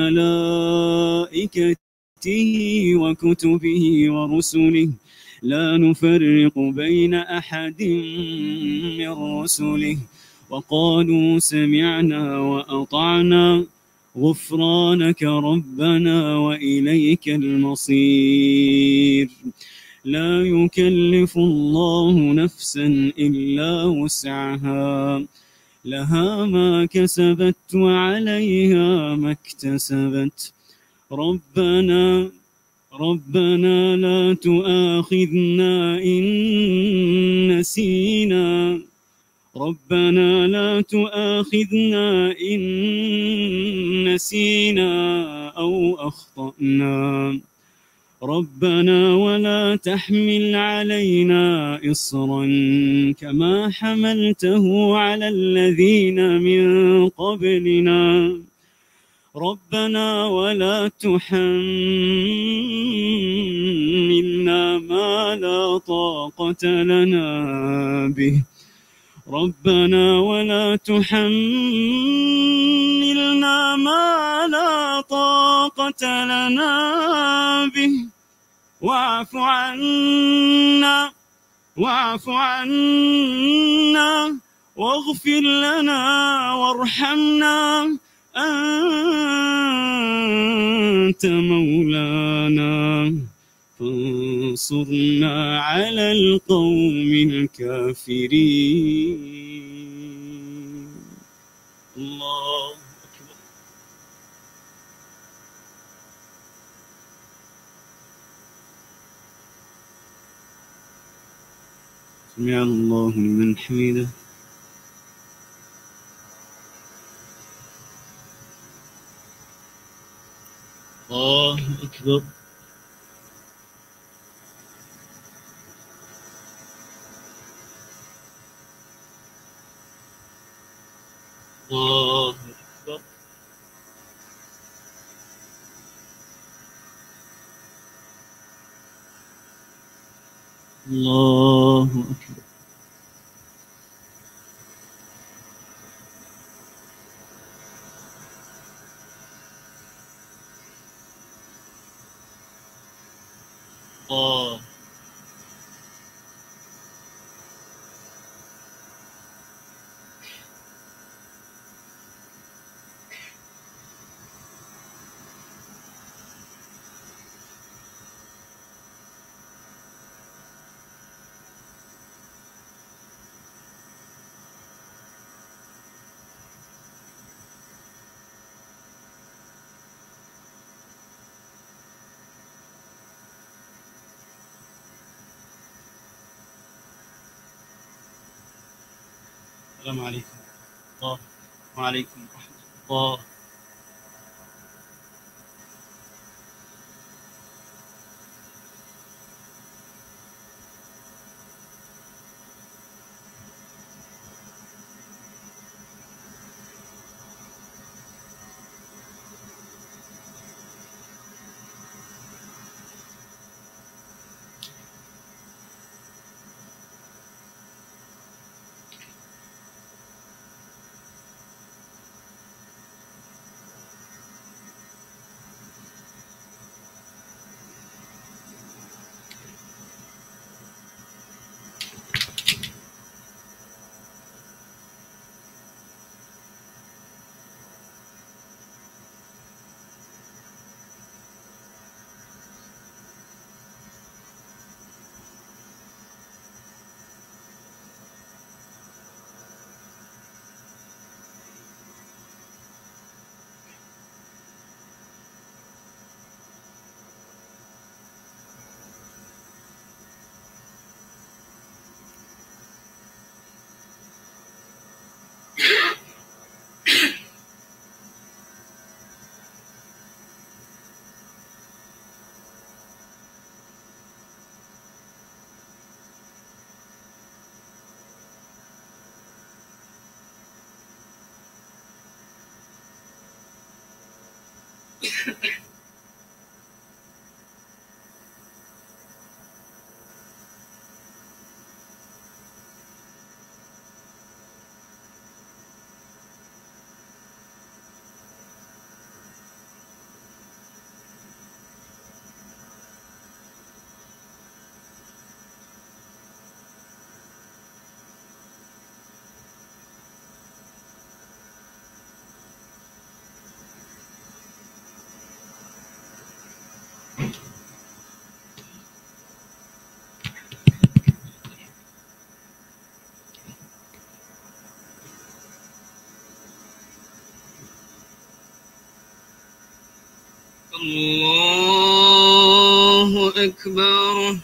وملائكته وكتبه ورسله لا نفرق بين أحد من رسله وقالوا سمعنا وأطعنا غفرانك ربنا وإليك المصير. لا يكلف الله نفسا إلا وسعها لها ما كسبت وعليها ما اكتسبت ربنا ربنا لا تؤاخذنا إن نسينا ربنا لا تؤاخذنا إن نسينا أو أخطأنا ربنا ولا تحمل علينا إصرا كما حملته على الذين من قبلنا ربنا ولا تحملنا ما لا طاقة لنا به ربنا ولا تحملنا ما لا طاقة لنا به واعف عنا واعف عنا واغفر لنا وارحمنا أنت مولانا فانصرنا على القوم الكافرين. الله أكبر. سمع الله لمن حمده. الله أكبر. الله أكبر. الله أكبر. الله السلام عليكم الله وعليكم ورحمة الله. الله أكبر.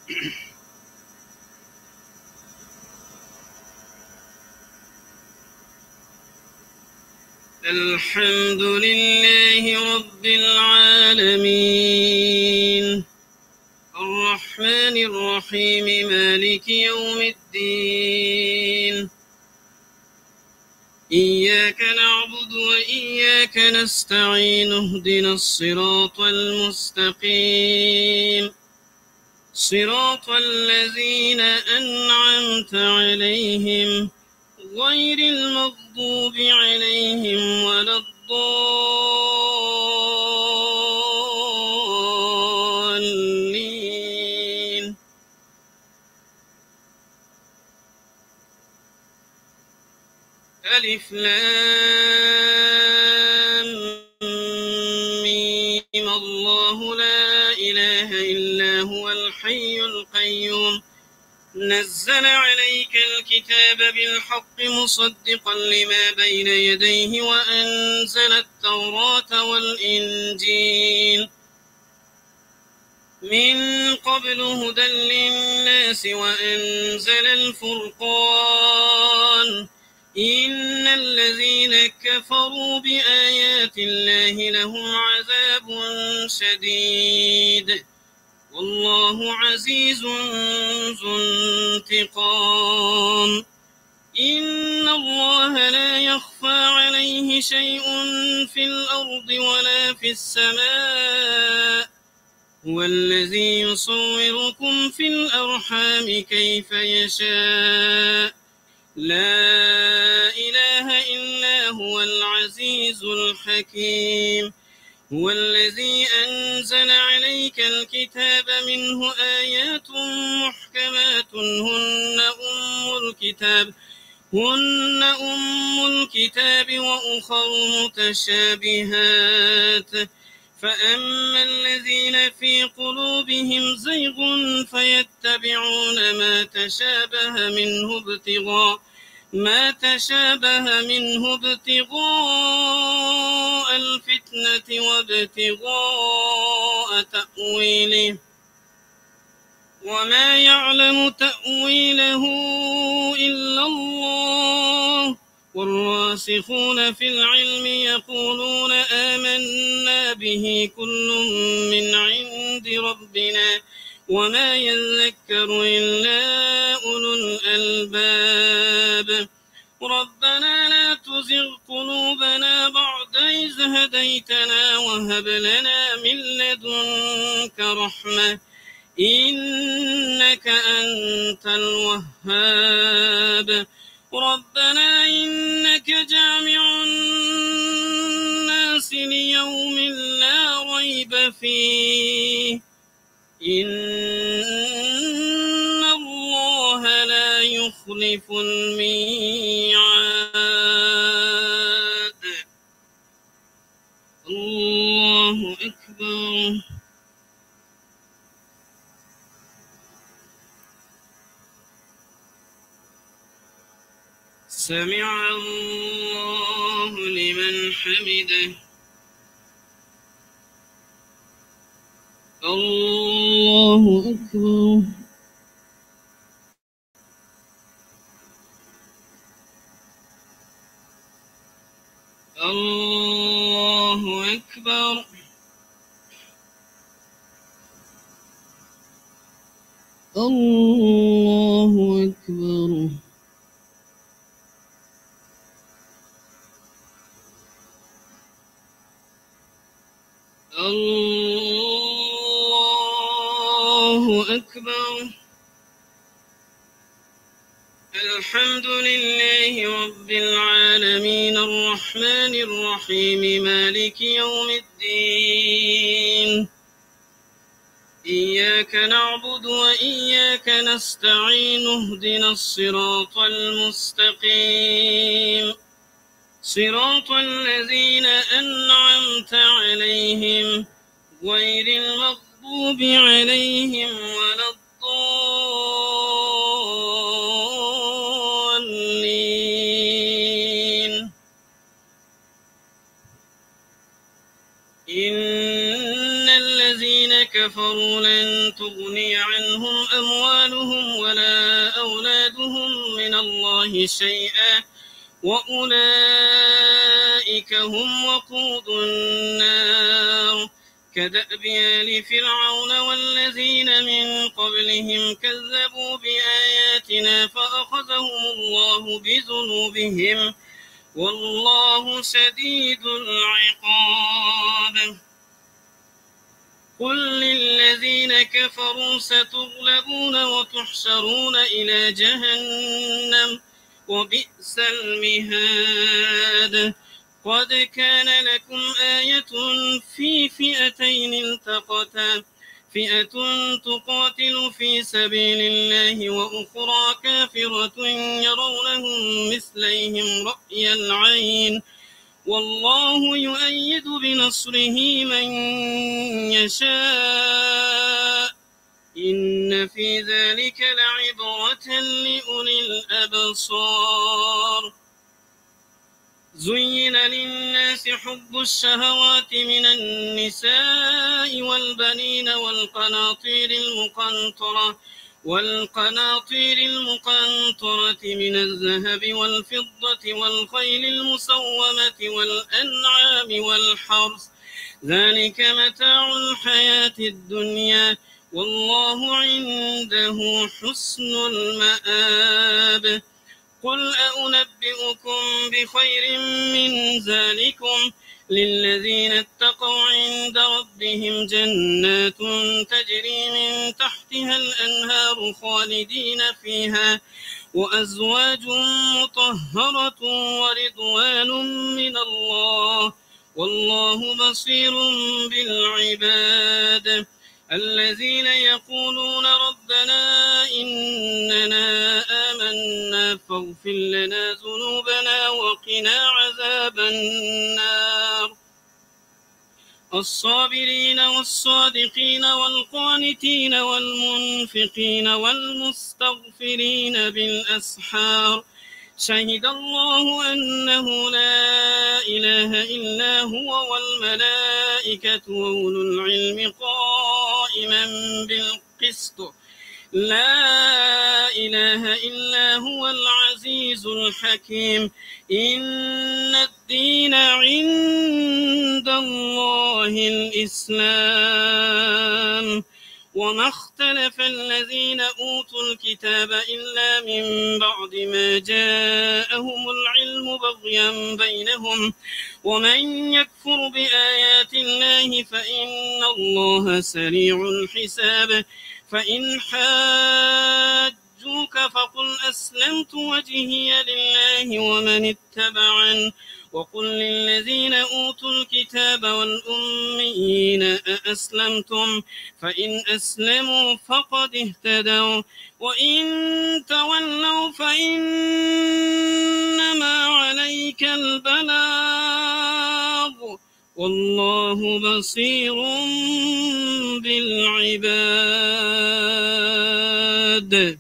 الحمد لله رب العالمين الرحمن الرحيم مالك يوم الدين إياك نعبد وإياك نستعين اهدنا الصراط المستقيم صراط الذين أنعمت عليهم غير المغضوب عليهم ولا الضالين. ألف لام ميم الله لا إله إلا هو الحي القيوم نزل عليك الكتاب بالحق مصدقا لما بين يديه وأنزل التوراة والإنجيل من قبل هدى للناس وأنزل الفرقان إن الذين كفروا بآيات الله لهم عذاب شديد والله عزيز ذو انتقام. إن الله لا يخفى عليه شيء في الأرض ولا في السماء هو الذي يصوركم في الأرحام كيف يشاء لا إله إلا هو العزيز الحكيم. هو الذي أنزل عليك الكتاب منه آيات محكمات هن أم الكتاب هن أم الكتاب وأخر متشابهات فأما الذين في قلوبهم زيغ فيتبعون ما تشابه منه ابتغاء ما تشابه منه ابتغاء الفتنة وابتغاء تأويله وما يعلم تأويله إلا الله والراسخون في العلم يقولون آمنا به كل من عند ربنا وما يذكر إلا أولو الألباب. ربنا لا تزغ قلوبنا بعد إذ هديتنا وهب لنا من لدنك رحمة إنك أنت الوهاب. ربنا إنك جامع الناس ليوم لا ريب فيه إن الله لا يخلف الميعاد. الله أكبر. سمع الله لمن حمده. الله أكبر. الله أكبر. الله أكبر. الله أكبر. الحمد لله رب العالمين الرحمن الرحيم مالك يوم الدين. إياك نعبد وإياك نستعين اهدنا الصراط المستقيم صراط الذين أنعمت عليهم غير المغضوب عليهم ولا الضالين. إن الذين كفروا لن تغني عنهم أموالهم ولا أولادهم من الله شيئا وأولئك هم وقود النار. كدأب آل فرعون والذين من قبلهم كذبوا بآياتنا فأخذهم الله بذنوبهم والله شديد العقاب. قل للذين كفروا ستغلبون وتحشرون إلى جهنم وبئس المهاد. قد كان لكم آية في فئتين التقتا فئة تقاتل في سبيل الله وأخرى كافرة يرونهم مثليهم رأي العين والله يؤيد بنصره من يشاء. إن في ذلك لعبرة لأولي الأبصار. زين للناس حب الشهوات من النساء والبنين والقناطير المقنطرة والقناطير المقنطرة من الذهب والفضة والخيل المسومة والأنعام والحرث ذلك متاع الحياة الدنيا والله عنده حسن المآب. قل أنبئكم بخير من ذلكم للذين اتقوا عند ربهم جنات تجري من تحتها الأنهار خالدين فيها وأزواج مطهرة ورضوان من الله والله بصير بالعباد. الذين يقولون ربنا إننا آمنا فاغفر لنا ذنوبنا وقنا عذاب النار. الصابرين والصادقين والقانتين والمنفقين والمستغفرين بالأسحار. شهد الله أنه لا إله إلا هو والملائكة وأولو العلم قائما بالقسط. لا إله إلا هو العزيز الحكيم. إن الدين عند الله الإسلام. وما اختلف الذين أوتوا الكتاب إلا من بعد ما جاءهم العلم بغيا بينهم ومن يكفر بآيات الله فإن الله سريع الحساب. فإن حاجوك فقل أسلمت وجهي لله ومن اتبعن وقل للذين أوتوا الكتاب والأميين أأسلمتم فإن أسلموا فقد اهتدوا وإن تولوا فإنما عليك البلاغ والله بصير بالعباد.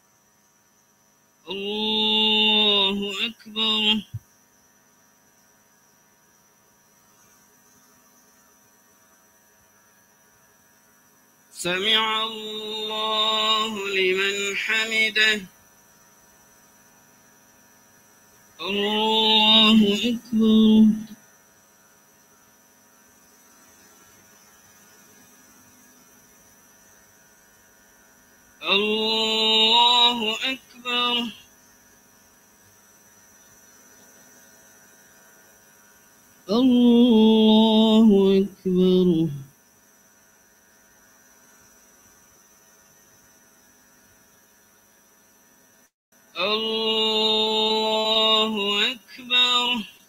الله أكبر. سمع الله لمن حمده. الله أكبر. الله أكبر. الله أكبر. الله أكبر.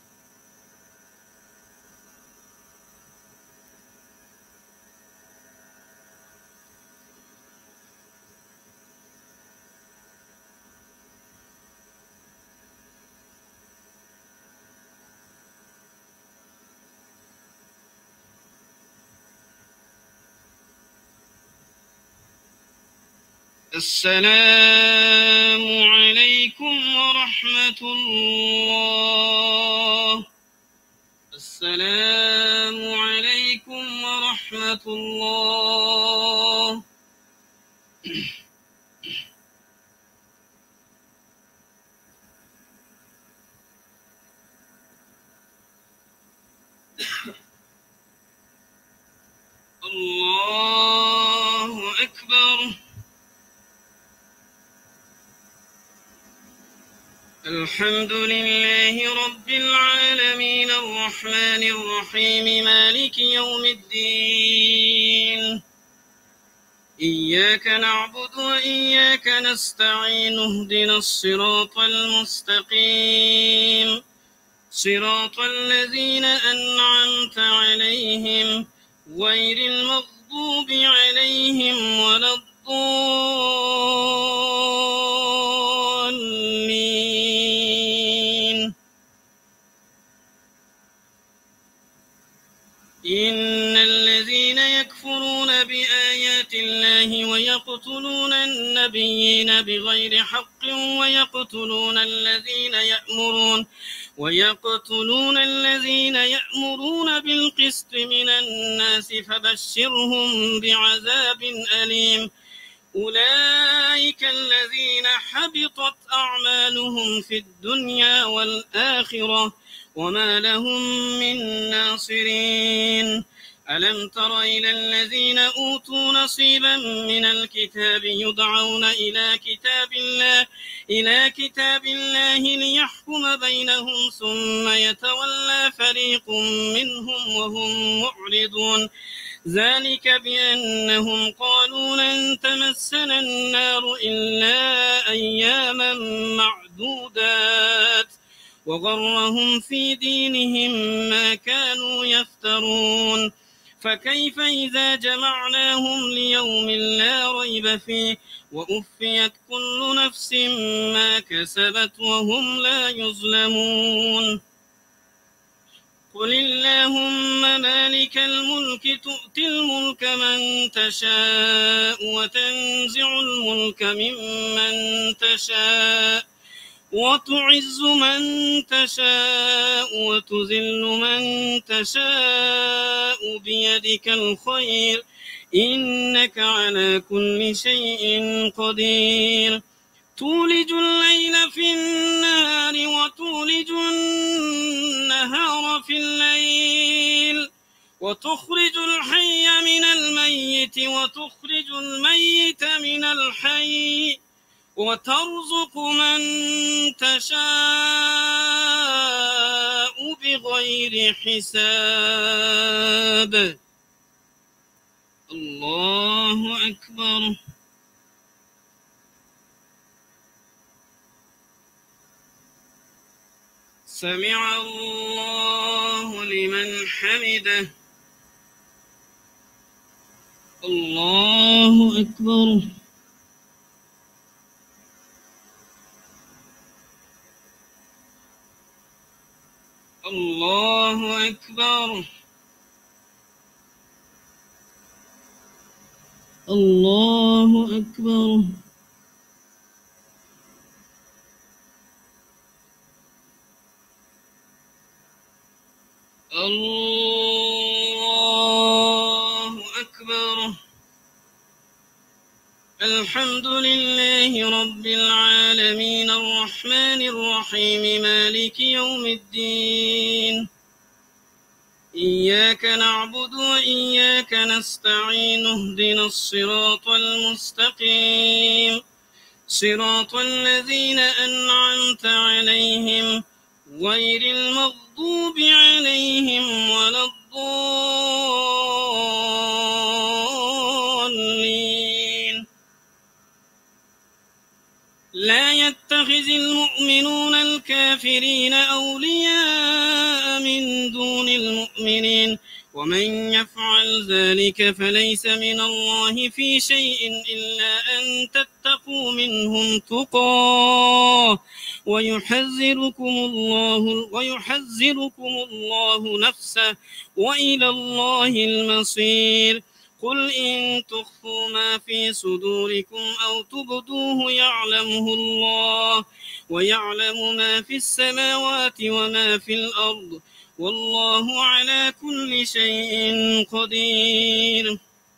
السلام عليكم ورحمة الله. السلام عليكم ورحمة الله. الله أكبر. الحمد لله رب العالمين الرحمن الرحيم مالك يوم الدين. إياك نعبد وإياك نستعين اهدنا الصراط المستقيم صراط الذين أنعمت عليهم غير المغضوب عليهم ولا الضالين. إن الذين يكفرون بآيات الله ويقتلون النبيين بغير حق ويقتلون الذين يأمرون ويقتلون الذين يأمرون بالقسط من الناس فبشرهم بعذاب أليم. أولئك الذين حبطت أعمالهم في الدنيا والآخرة وما لهم من ناصرين. ألم تر إلى الذين أوتوا نصيبا من الكتاب يدعون إلى كتاب الله إلى كتاب الله ليحكم بينهم ثم يتولى فريق منهم وهم معرضون. ذلك بأنهم قالوا لن تمسنا النار إلا أياما معدودات وغرهم في دينهم ما كانوا يفترون. فكيف إذا جمعناهم ليوم لا ريب فيه وأوفيت كل نفس ما كسبت وهم لا يظلمون. قل اللهم مالك الملك تؤتي الملك من تشاء وتنزع الملك ممن تشاء وتعز من تشاء وتذل من تشاء بيدك الخير إنك على كل شيء قدير. تولج الليل في النهار وتولج النهار في الليل وتخرج الحي من الميت وتخرج الميت من الحي وترزق من تشاء بغير حساب. الله أكبر. سمع الله لمن حمده. الله أكبر. الله أكبر. الله أكبر. الله أكبر. الحمد لله رب العالمين الرحمن الرحيم مالك يوم الدين. إياك نعبد وإياك نستعين اهدنا الصراط المستقيم صراط الذين أنعمت عليهم غير المغضوب عليهم ولا الضالين. لا يتبعون يتخذ المؤمنون الكافرين أولياء من دون المؤمنين ومن يفعل ذلك فليس من الله في شيء إلا أن تتقوا منهم تقاه ويحذركم الله ويحذركم الله نفسه وإلى الله المصير. قل إن تخفوا ما في صدوركم أو تبدوه يعلمه الله ويعلم ما في السماوات وما في الأرض والله على كل شيء قدير.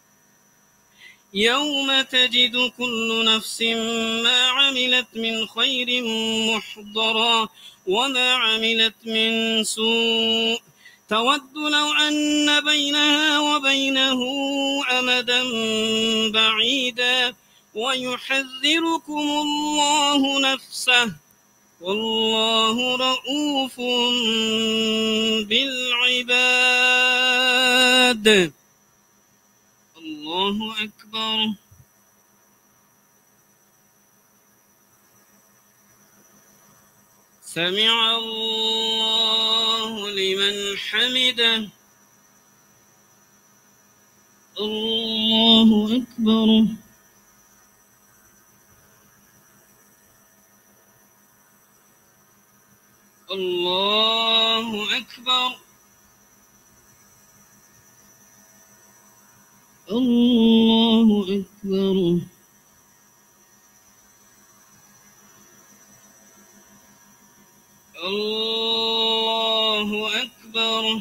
يوم تجد كل نفس ما عملت من خير محضرا وما عملت من سوء تود لو أن بينها وبينه أمدا بعيدا ويحذركم الله نفسه والله رؤوف بالعباد. الله أكبر. سمع الله لمن حمده. الله أكبر. الله أكبر. الله أكبر. الله أكبر.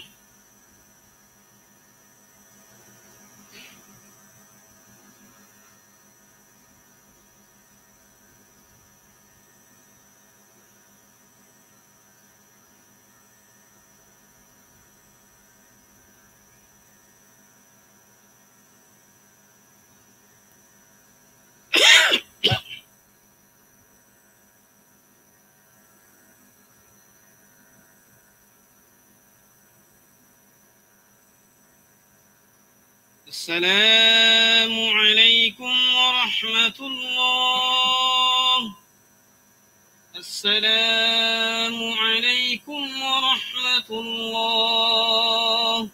السلام عليكم ورحمة الله. السلام عليكم ورحمة الله.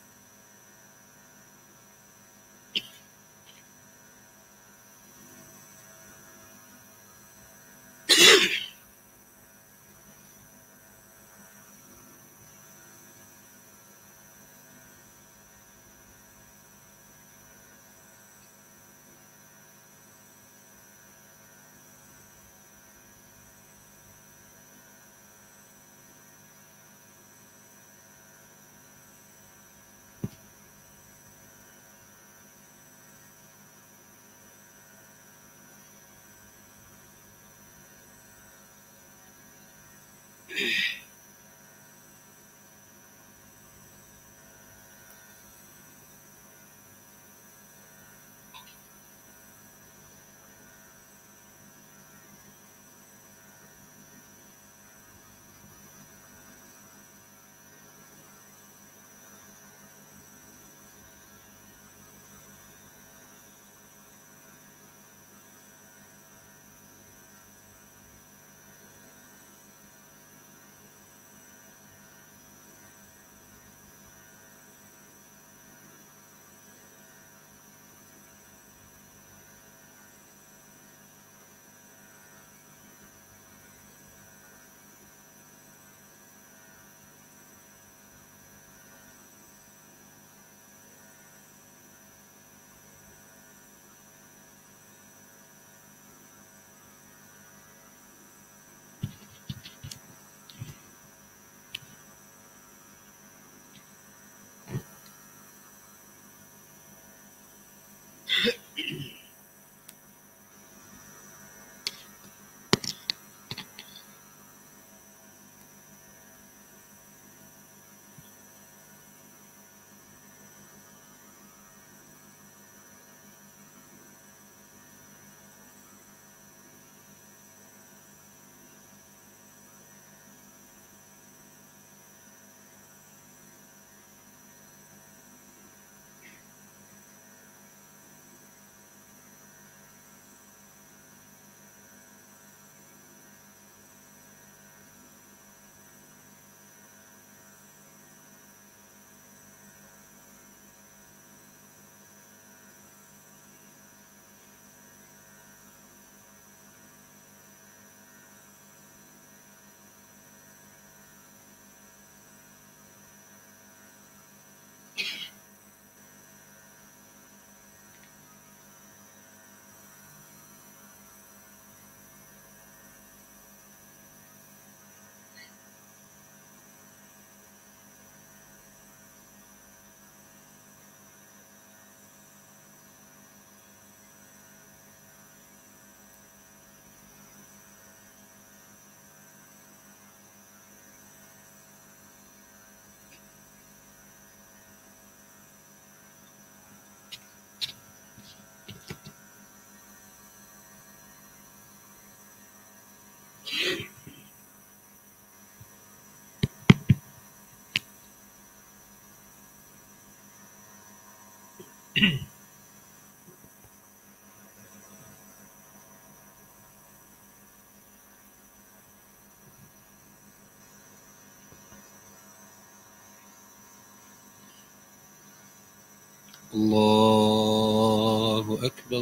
الله أكبر.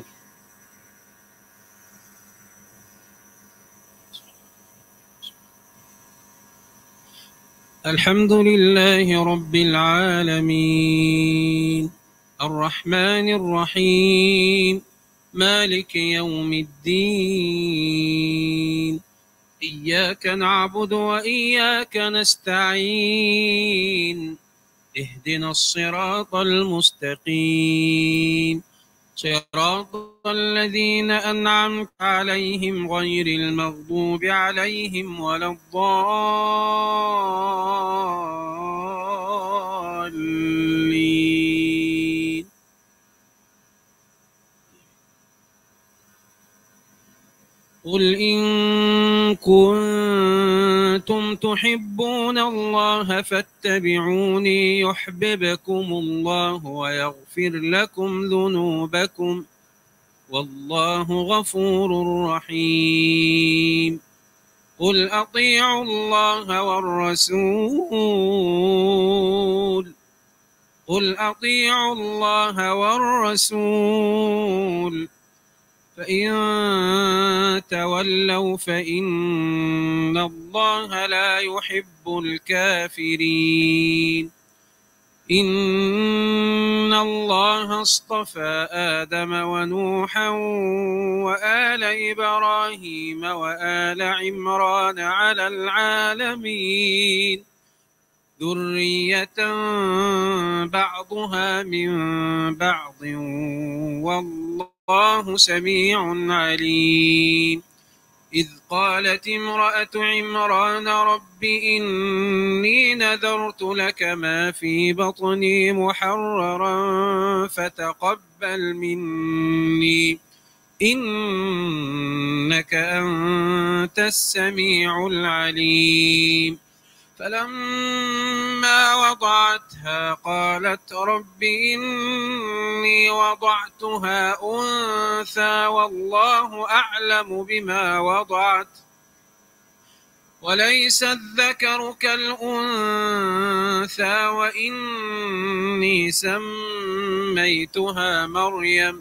الحمد لله رب العالمين الرحمن الرحيم مالك يوم الدين إياك نعبد وإياك نستعين اهدنا الصراط المستقيم صراط الذين أنعمت عليهم غير المغضوب عليهم ولا الضالين. قل إن كنتم تحبون الله فاتبعوني يحببكم الله ويغفر لكم ذنوبكم والله غفور رحيم. قل أطيعوا الله والرسول قل أطيعوا الله والرسول فإن تولوا فإن الله لا يحب الكافرين. إن الله اصطفى آدم ونوحا وآل إبراهيم وآل عمران على العالمين ذرية بعضها من بعض والله سميع عليم. إذ قالت امرأة عمران رب إني نذرت لك ما في بطني محررا فتقبل مني إنك أنت السميع العليم. فلما وضعتها قالت رب إني وضعتها أنثى والله أعلم بما وضعت وليس الذكر كالأنثى وإني سميتها مريم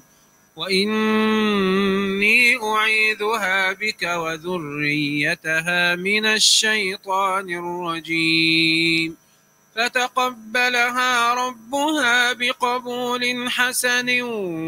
وإني أعيذها بك وذريتها من الشيطان الرجيم. فتقبلها ربها بقبول حسن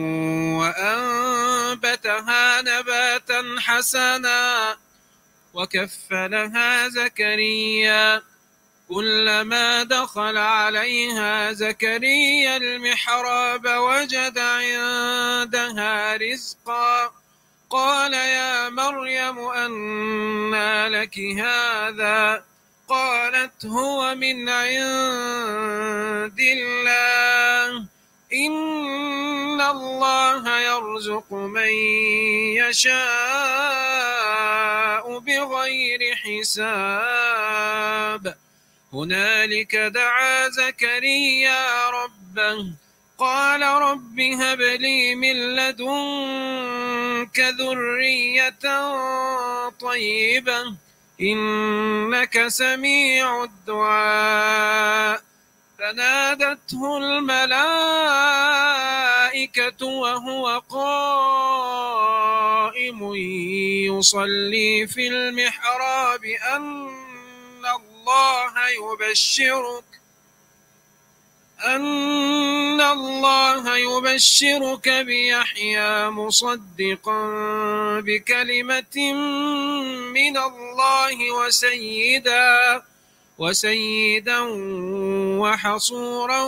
وأنبتها نباتا حسنا وكفلها زكريا كلما دخل عليها زكريا المحراب وجد عندها رزقا قال يا مريم أنى لك هذا قالت هو من عند الله إن الله يرزق من يشاء بغير حساب. هنالك دعا زكريا ربه قال رب هب لي من لدنك ذرية طيبة إنك سميع الدعاء. فنادته الملائكة وهو قائم يصلي في المحراب أن الله يبشرك أن الله يبشرك بيحيى مصدقا بكلمة من الله وسيدا وسيدا وحصورا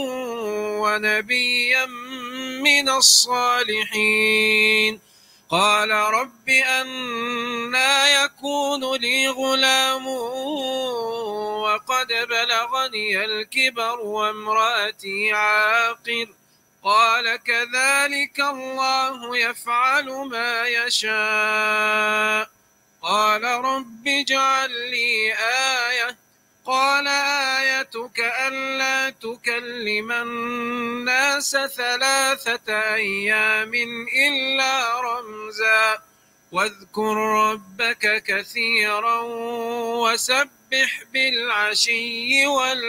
ونبيا من الصالحين. قال رب أنى يكون لي غلام وقد بلغني الكبر وامرأتي عاقر قال كذلك الله يفعل ما يشاء. قال رب اجعل لي آية قال آيتك ألا تكلم الناس ثلاثة أيام إلا رمزا واذكر ربك كثيرا وسبح بالعشي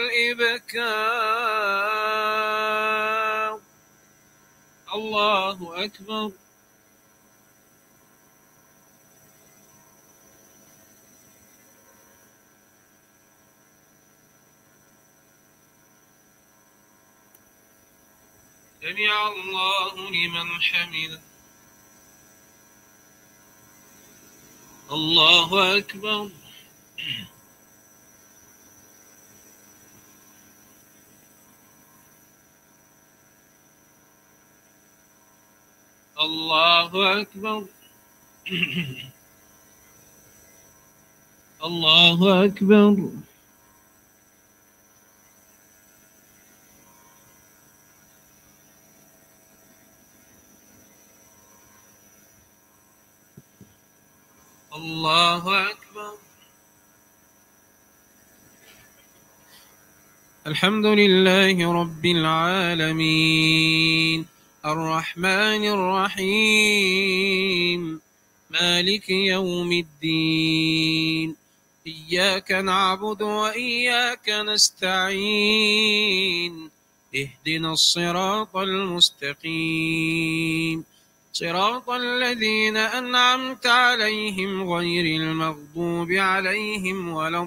والإبكار. الله أكبر. سمع الله لمن حمده. الله أكبر. الله أكبر. الله أكبر. الله أكبر. الحمد لله رب العالمين الرحمن الرحيم مالك يوم الدين إياك نعبد وإياك نستعين اهدنا الصراط المستقيم صراط الذين أنعمت عليهم غير المغضوب عليهم ولا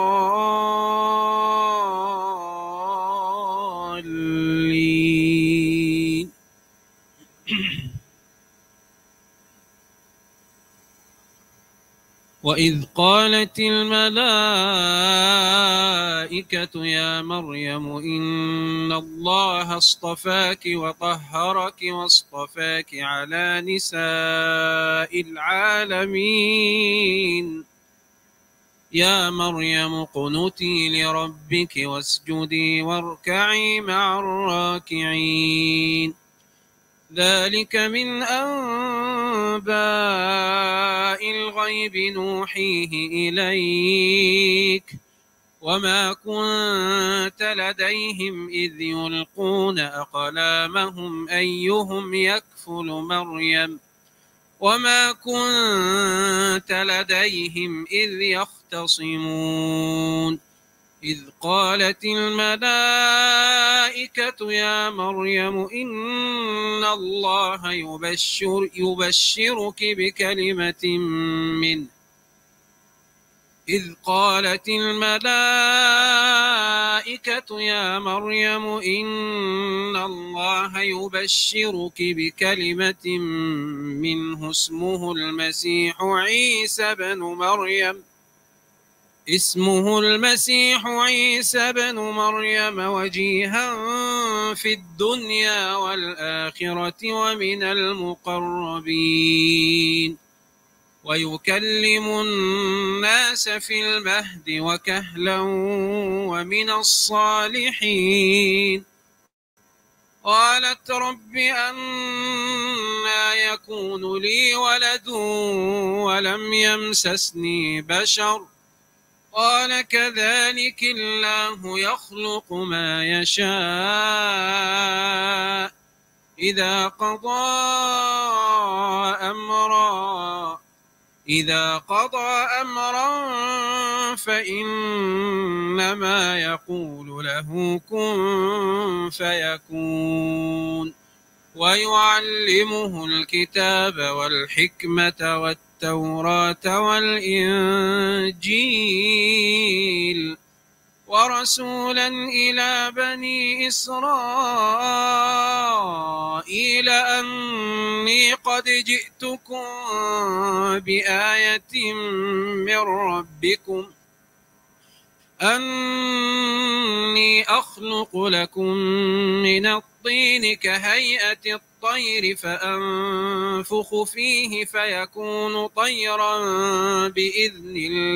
الضالين. وإذ قالت الملائكة يا مريم إن الله اصطفاك وطهرك واصطفاك على نساء العالمين يا مريم اقنتي لربك واسجدي واركعي مع الراكعين ذلك من أنباء الغيب نوحيه إليك وما كنت لديهم إذ يلقون أقلامهم أيهم يكفل مريم وما كنت لديهم إذ يختصمون إذ قالت الملائكة يا مريم إن الله يبشر يبشرك بكلمة منه إذ قالت الملائكة يا مريم إن الله يبشرك بكلمة منه اسمه المسيح عيسى بن مريم اسمه المسيح عيسى بن مريم وجيها في الدنيا والآخرة ومن المقربين ويكلم الناس في المهد وكهلا ومن الصالحين قالت رب أنى يكون لي ولد ولم يمسسني بشر قال كذلك الله يخلق ما يشاء إذا قضى أمرا إذا قضى أمرا فإنما يقول له كن فيكون ويعلمه الكتاب والحكمة والتوراة والإنجيل ورسولا إلى بني إسرائيل أني قد جئتكم بآية من ربكم أني أخلق لكم من الطين كهيئة الطير فأنفخ فيه فيكون طيرا بإذن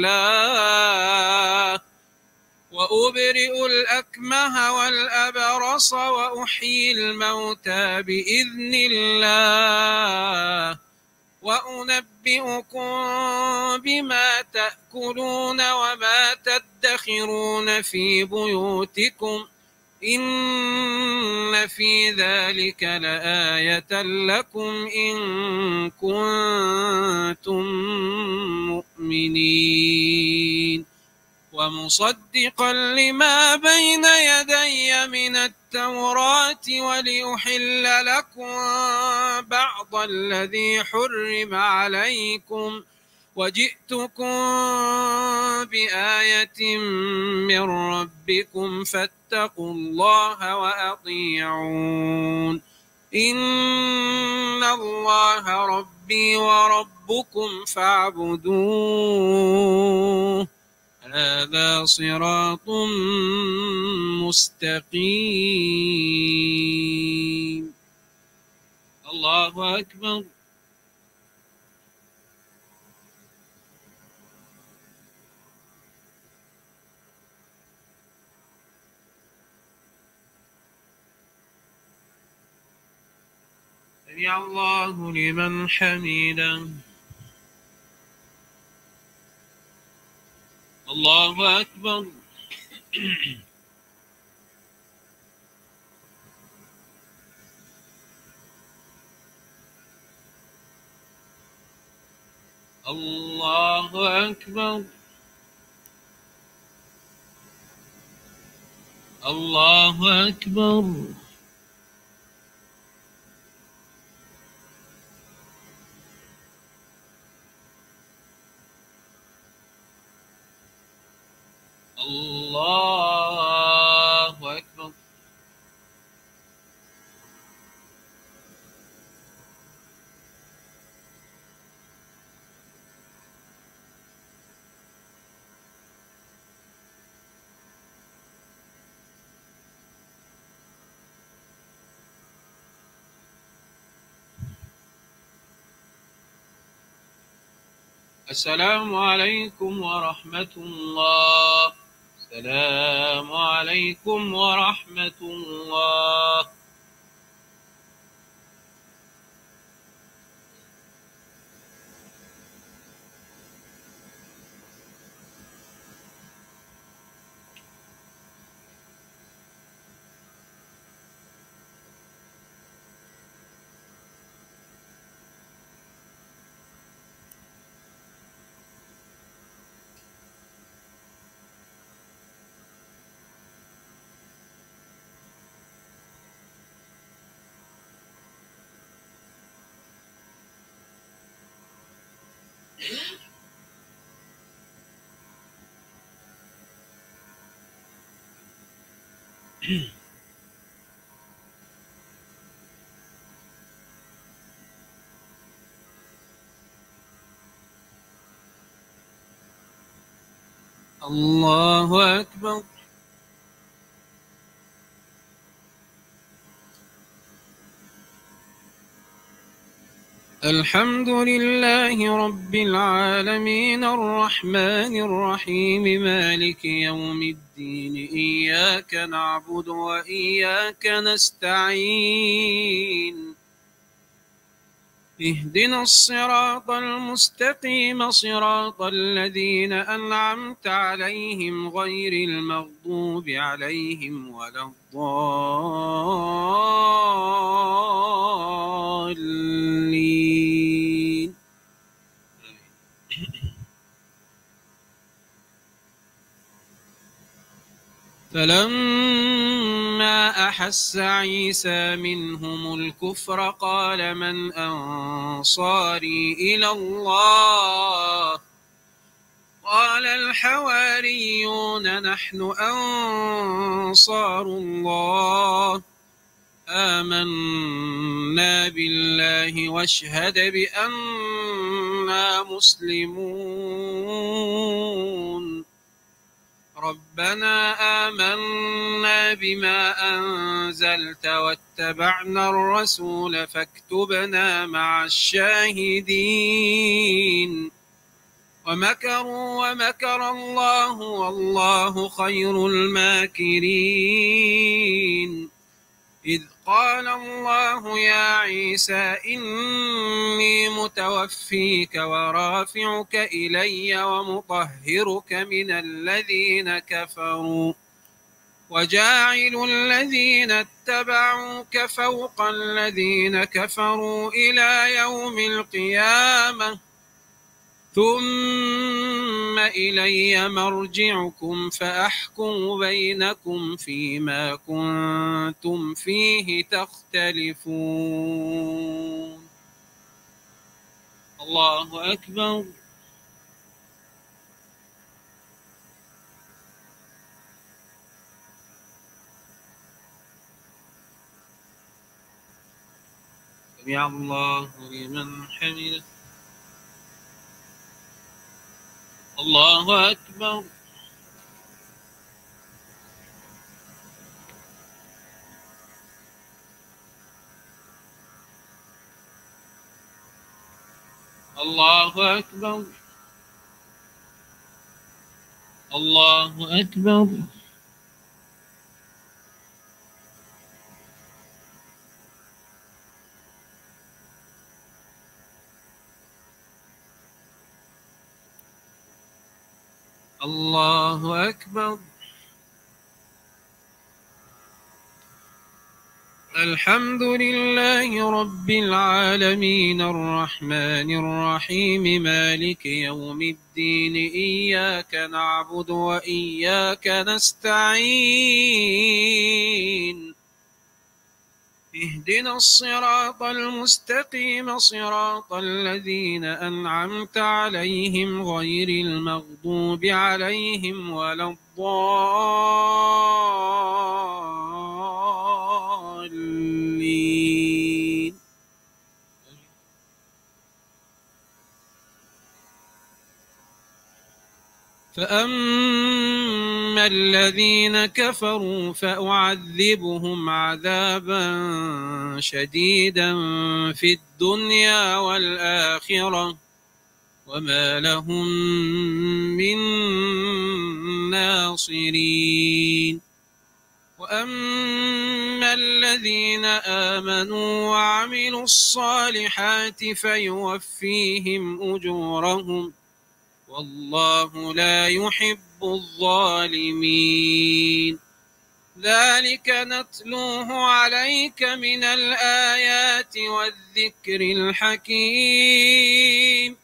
الله وأبرئ الأكمه والأبرص وأحيي الموتى بإذن الله وأنبئكم بما تأكلون وما تدخرون في بيوتكم إن في ذلك لآية لكم إن كنتم مؤمنين ومصدقا لما بين يدي من التوراة ولأحل لكم بعض الذي حرم عليكم وجئتكم بآية من ربكم فاتقوا الله وأطيعون إن الله ربي وربكم فاعبدوه هذا صراط مستقيم. الله أكبر. سمع الله لمن حمده. الله أكبر. الله أكبر. الله أكبر. الله أكبر. السلام عليكم ورحمة الله. السلام عليكم ورحمة الله. الله أكبر. الحمد لله رب العالمين الرحمن الرحيم مالك يوم الدين إياك نعبد وإياك نستعين اهدنا الصراط المستقيم صراط الذين أنعمت عليهم غير المغضوب عليهم ولا الضالين. فلما أحس عيسى منهم الكفر قال من أنصاري إلى الله قال الحواريون نحن أنصار الله آمنا بالله واشهد بأننا مسلمون ربنا آمنا بما أنزلت واتبعنا الرسول فاكتبنا مع الشاهدين ومكروا ومكر الله والله خير الماكرين إذ قال الله يا عيسى إني متوفيك ورافعك إلي ومطهرك من الذين كفروا وجاعل الذين اتبعوك فوق الذين كفروا إلى يوم القيامة ثم إلي مرجعكم فأحكم بينكم فيما كنتم فيه تختلفون. الله أكبر. سمع الله لمن حمده. الله أكبر. الله أكبر. الله أكبر. الله أكبر. الحمد لله رب العالمين الرحمن الرحيم مالك يوم الدين إياك نعبد وإياك نستعين اهدنا الصراط المستقيم صراط الذين أنعمت عليهم غير المغضوب عليهم ولا الضالين. فأما الذين كفروا فأعذبهم عذابا شديدا في الدنيا والآخرة وما لهم من ناصرين. وأما الذين آمنوا وعملوا الصالحات فيوفيهم أجورهم والله لا يحب الظالمين. ذلك نتلوه عليك من الآيات والذكر الحكيم.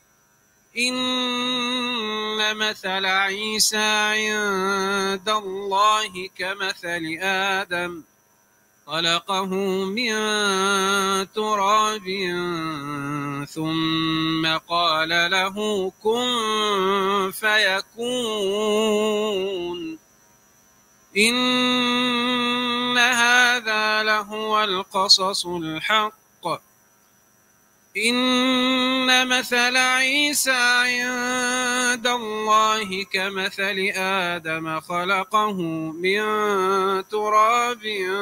إن مثل عيسى عند الله كمثل آدم خلقه من تراب ثم قال له كن فيكون. إن هذا لهو القصص الحق. إن مثل عيسى عند الله كمثل آدم خلقه من تراب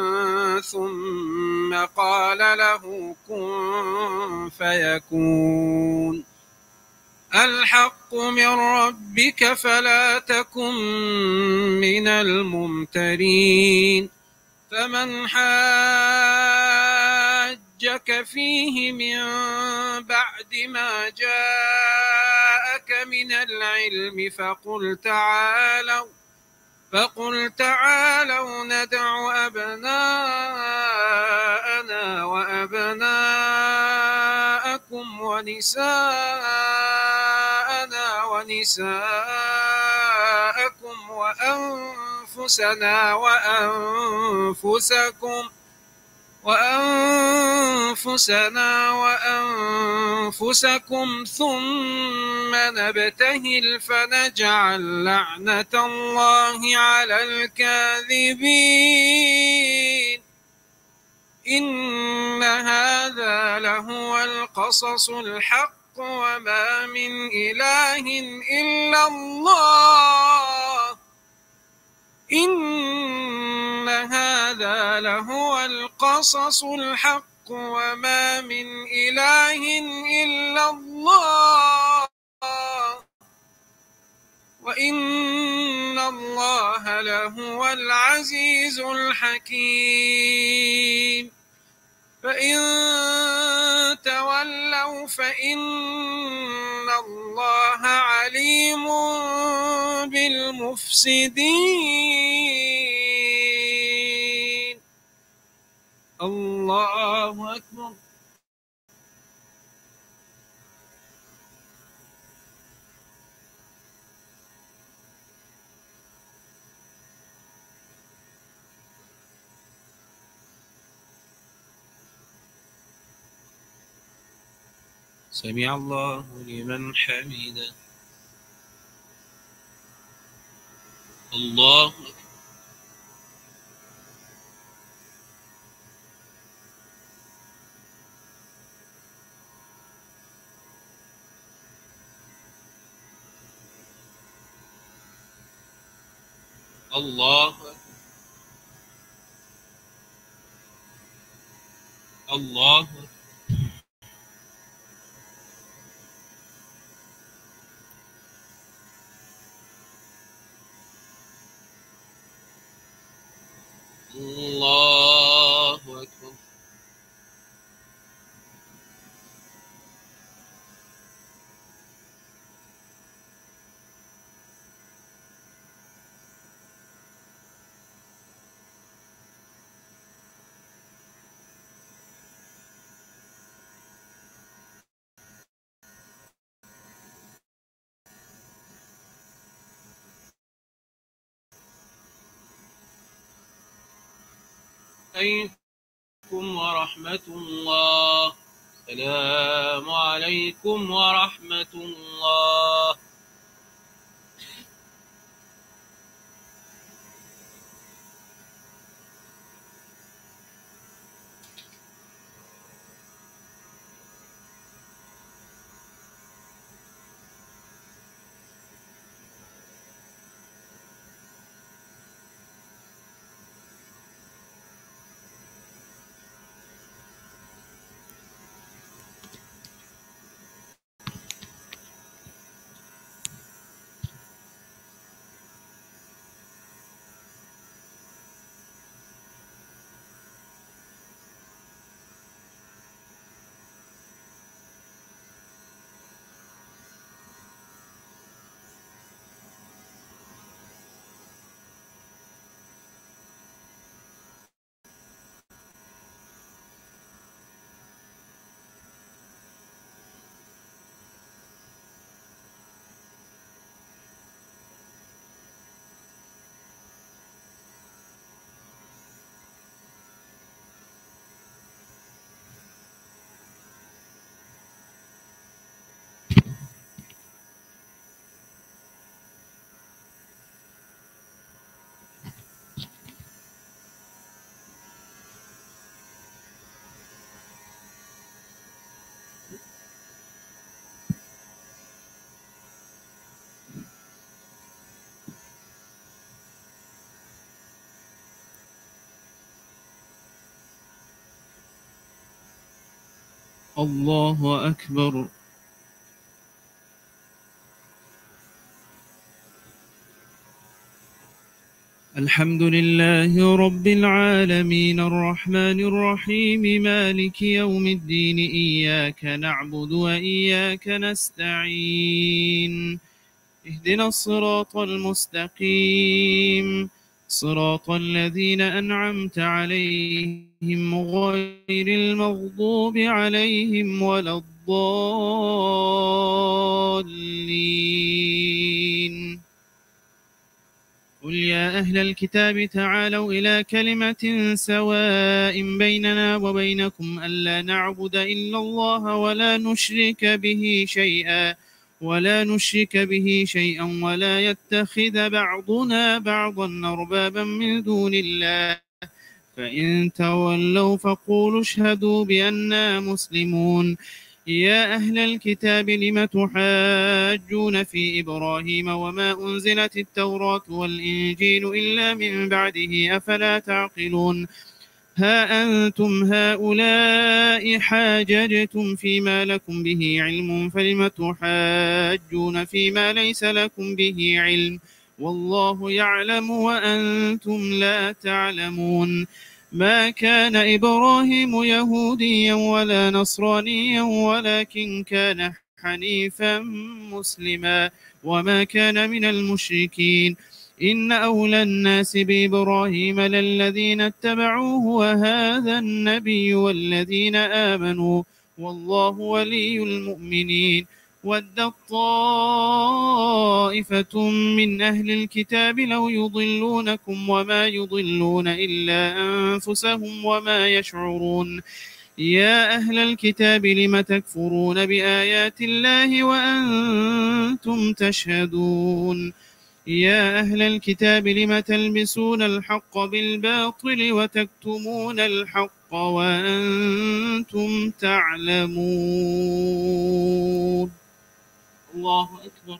ثم قال له كن فيكون. الحق من ربك فلا تكن من الممترين. فمن حاجك فيه من بعد ما جاءك من العلم فقل تعالوا فقل تعالوا ندع أبناءنا وأبناءكم ونساءنا ونساءكم وأنفسنا وأنفسكم وأنفسنا وأنفسكم ثم نبتهل فنجعل لعنة الله على الكاذبين. إن هذا لهو القصص الحق وما من إله إلا الله. إن هذا لهو القصص الحق وما من إله إلا الله وإن الله لهو العزيز الحكيم. فإن تولوا فإن الله عليم بالمفسدين. الله أكبر. سمع الله لمن حمده. الله أكبر. الله أكبر. الله أكبر. الله أكبر. عليكم ورحمة الله. السلام عليكم ورحمة الله. الله أكبر. الحمد لله رب العالمين الرحمن الرحيم مالك يوم الدين إياك نعبد وإياك نستعين اهدنا الصراط المستقيم صراط الذين أنعمت عليهم غير المغضوب عليهم ولا الضالين. قل يا أهل الكتاب تعالوا إلى كلمة سواء بيننا وبينكم ألا نعبد إلا الله ولا نشرك به شيئا ولا نشرك به شيئا ولا يتخذ بعضنا بعضا أربابا من دون الله فإن تولوا فقولوا اشهدوا بأننا مسلمون. يا أهل الكتاب لم تحاجون في إبراهيم وما أنزلت التوراة والإنجيل إلا من بعده أفلا تعقلون. ها أنتم هؤلاء حاججتم فيما لكم به علم فلم تحاجون فيما ليس لكم به علم والله يعلم وأنتم لا تعلمون. ما كان إبراهيم يهوديا ولا نصرانيا ولكن كان حنيفا مسلما وما كان من المشركين إن أولى الناس بإبراهيم للذين اتبعوه وهذا النبي والذين آمنوا والله ولي المؤمنين ودت طائفة من أهل الكتاب لو يضلونكم وما يضلون إلا أنفسهم وما يشعرون يا أهل الكتاب لم تكفرون بآيات الله وأنتم تشهدون يا أهل الكتاب لم تلبسون الحق بالباطل وتكتمون الحق وأنتم تعلمون الله أكبر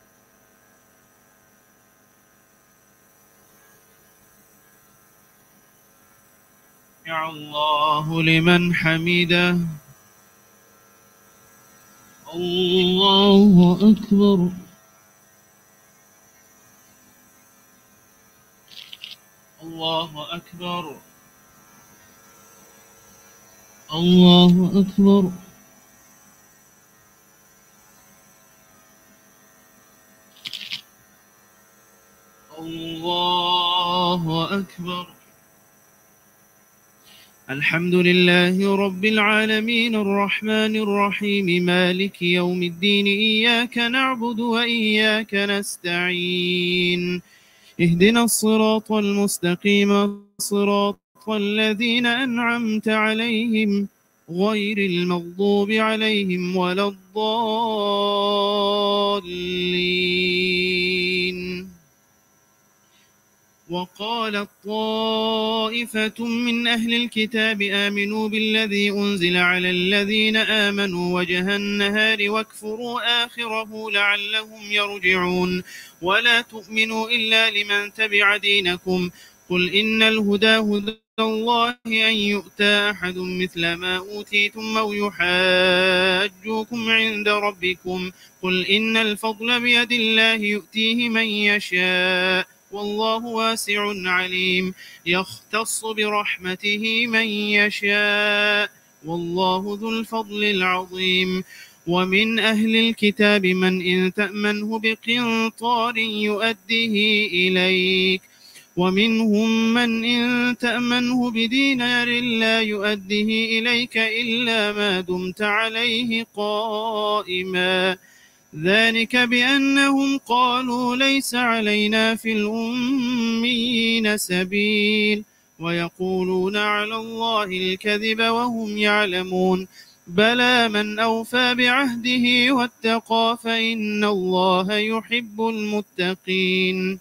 يا الله لمن حمده الله أكبر الله أكبر الله أكبر الله أكبر الحمد لله رب العالمين الرحمن الرحيم مالك يوم الدين إياك نعبد وإياك نستعين اهدنا الصراط المستقيم صراط الذين أنعمت عليهم غير المغضوب عليهم ولا الضالين وقالت طائفة من أهل الكتاب آمنوا بالذي أنزل على الذين آمنوا وجه النهار واكفروا آخره لعلهم يرجعون ولا تؤمنوا إلا لمن تبع دينكم قل إن الهدى هدى الله أن يؤتى أحد مثل ما أوتيتم أو يحاجوكم عند ربكم قل إن الفضل بيد الله يؤتيه من يشاء والله واسع عليم يختص برحمته من يشاء والله ذو الفضل العظيم ومن أهل الكتاب من إن تأمنه بقنطار يؤديه إليك ومنهم من إن تأمنه بدينار لا يؤديه إليك إلا ما دمت عليه قائما ذلك بأنهم قالوا ليس علينا في الأميين سبيل ويقولون على الله الكذب وهم يعلمون بلى من أوفى بعهده واتقى فإن الله يحب المتقين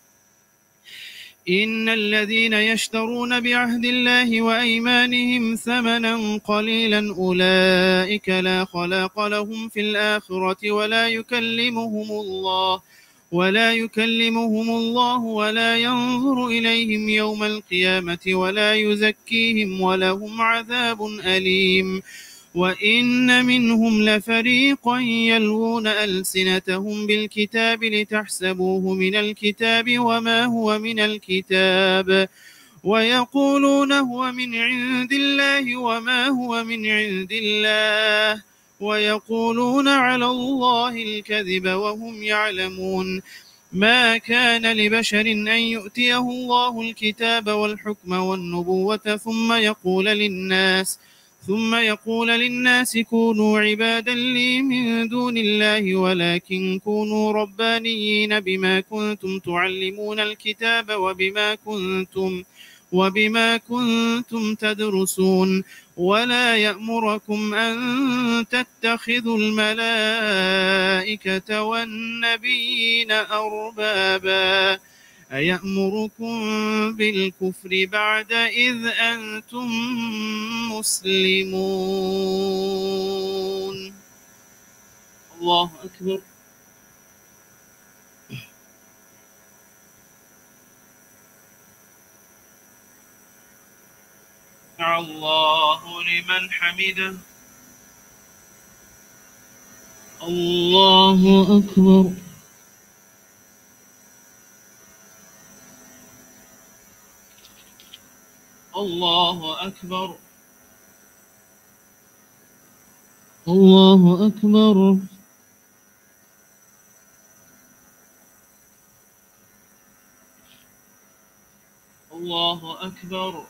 إن الذين يشترون بعهد الله وأيمانهم ثمنا قليلا أولئك لا خلاق لهم في الآخرة ولا يكلمهم الله ولا يكلمهم الله ولا ينظر إليهم يوم القيامة ولا يزكيهم ولهم عذاب أليم وإن منهم لفريقا يلوون ألسنتهم بالكتاب لتحسبوه من الكتاب وما هو من الكتاب ويقولون هو من عند الله وما هو من عند الله ويقولون على الله الكذب وهم يعلمون ما كان لبشر أن يؤتيه الله الكتاب والحكم والنبوة ثم يقول للناس ثم يقول للناس كونوا عبادا لي من دون الله ولكن كونوا ربانيين بما كنتم تعلمون الكتاب وبما كنتم وبما كنتم تدرسون ولا يأمركم أن تتخذوا الملائكة والنبيين أربابا أيأمركم بالكفر بعد إذ أنتم مسلمون الله أكبر الله لمن حمده الله أكبر الله أكبر الله أكبر الله أكبر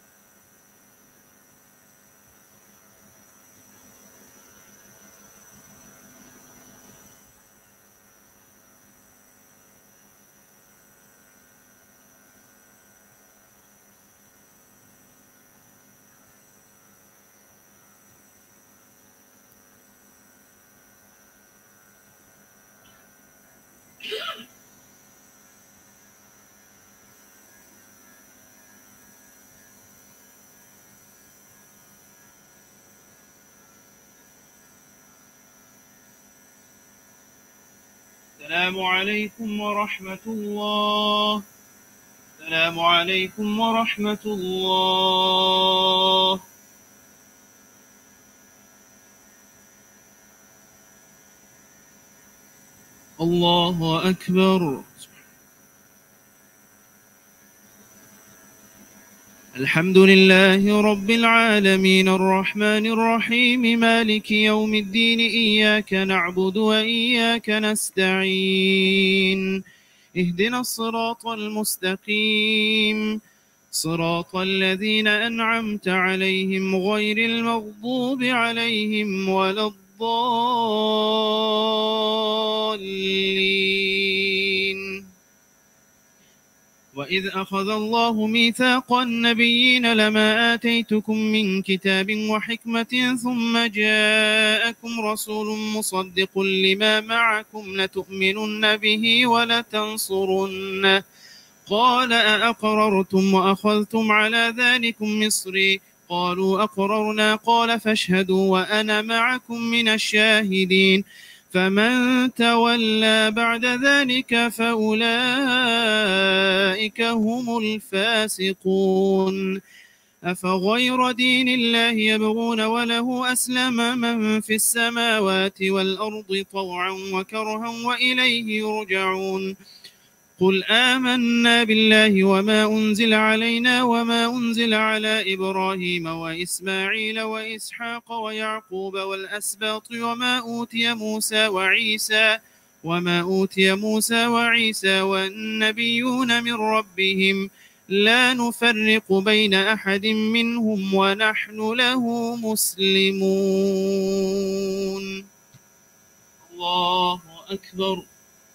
السلام عليكم ورحمة الله. السلام عليكم ورحمة الله. الله أكبر. الحمد لله رب العالمين الرحمن الرحيم مالك يوم الدين إياك نعبد وإياك نستعين اهدنا الصراط المستقيم صراط الذين أنعمت عليهم غير المغضوب عليهم ولا الضالين. وإذ أخذ الله ميثاق النبيين لما آتيتكم من كتاب وحكمة ثم جاءكم رسول مصدق لما معكم لتؤمنن به ولتنصرنه قال أأقررتم وأخذتم على ذلكم مصري قالوا أقررنا قال فاشهدوا وأنا معكم من الشاهدين فمن تولى بعد ذلك فأولئك هم الفاسقون. أفغير دين الله يبغون وله أسلم من في السماوات والأرض طوعا وكرها وإليه يرجعون. قل آمنا بالله وما أنزل علينا وما أنزل على إبراهيم وإسماعيل وإسحاق ويعقوب والأسباط وما أوتي موسى وعيسى وما أوتي موسى وعيسى والنبيون من ربهم لا نفرق بين أحد منهم ونحن له مسلمون. الله أكبر.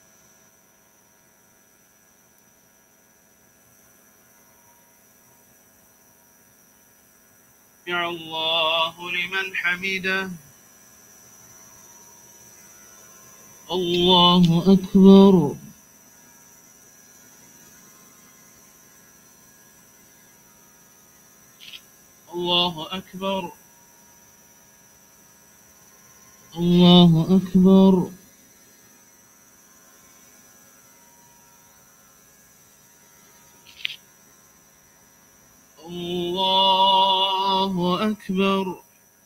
سمع الله لمن حمده. الله أكبر. الله أكبر. الله أكبر. الله أكبر.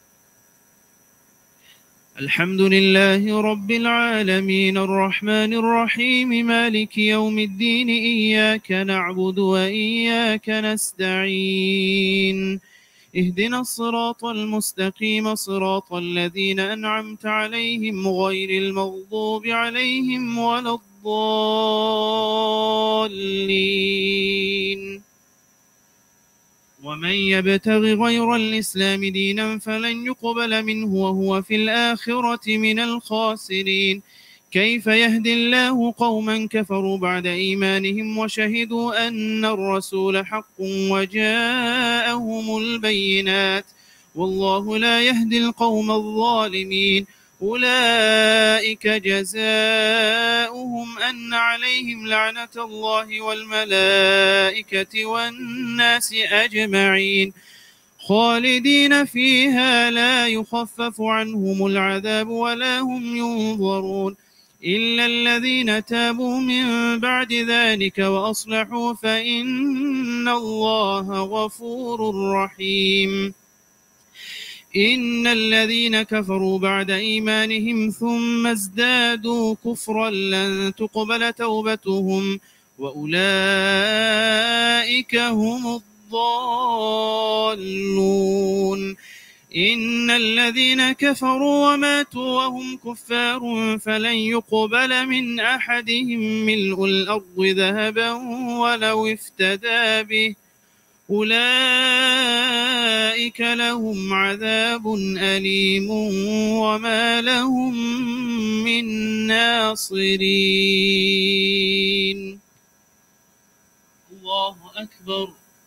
الحمد لله رب العالمين الرحمن الرحيم مالك يوم الدين إياك نعبد وإياك نستعين اهدنا الصراط المستقيم صراط الذين أنعمت عليهم غير المغضوب عليهم ولا الضالين. ومن يبتغ غير الإسلام دينا فلن يقبل منه وهو في الآخرة من الخاسرين. كيف يهدي الله قوما كفروا بعد إيمانهم وشهدوا أن الرسول حق وجاءهم البينات والله لا يهدي القوم الظالمين. أولئك جزاؤهم أن عليهم لعنة الله والملائكة والناس أجمعين خالدين فيها لا يخفف عنهم العذاب ولا هم ينظرون إلا الذين تابوا من بعد ذلك وأصلحوا فإن الله غفور رحيم. إن الذين كفروا بعد إيمانهم ثم ازدادوا كفرا لن تقبل توبتهم وأولئك هم الضالون إن الذين كفروا وماتوا وهم كفار فلن يقبل من أحدهم ملء الأرض ذهبا ولو افتدى به أولئك لهم عذاب أليم وما لهم من ناصرين. الله أكبر.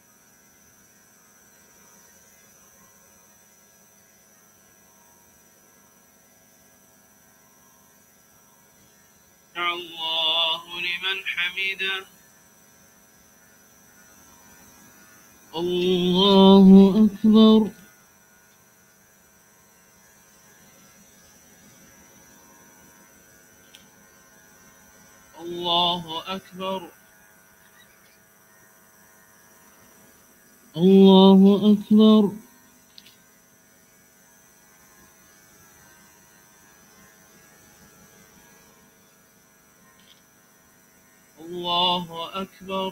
سمع الله لمن حمده. الله أكبر. الله أكبر. الله أكبر. الله أكبر.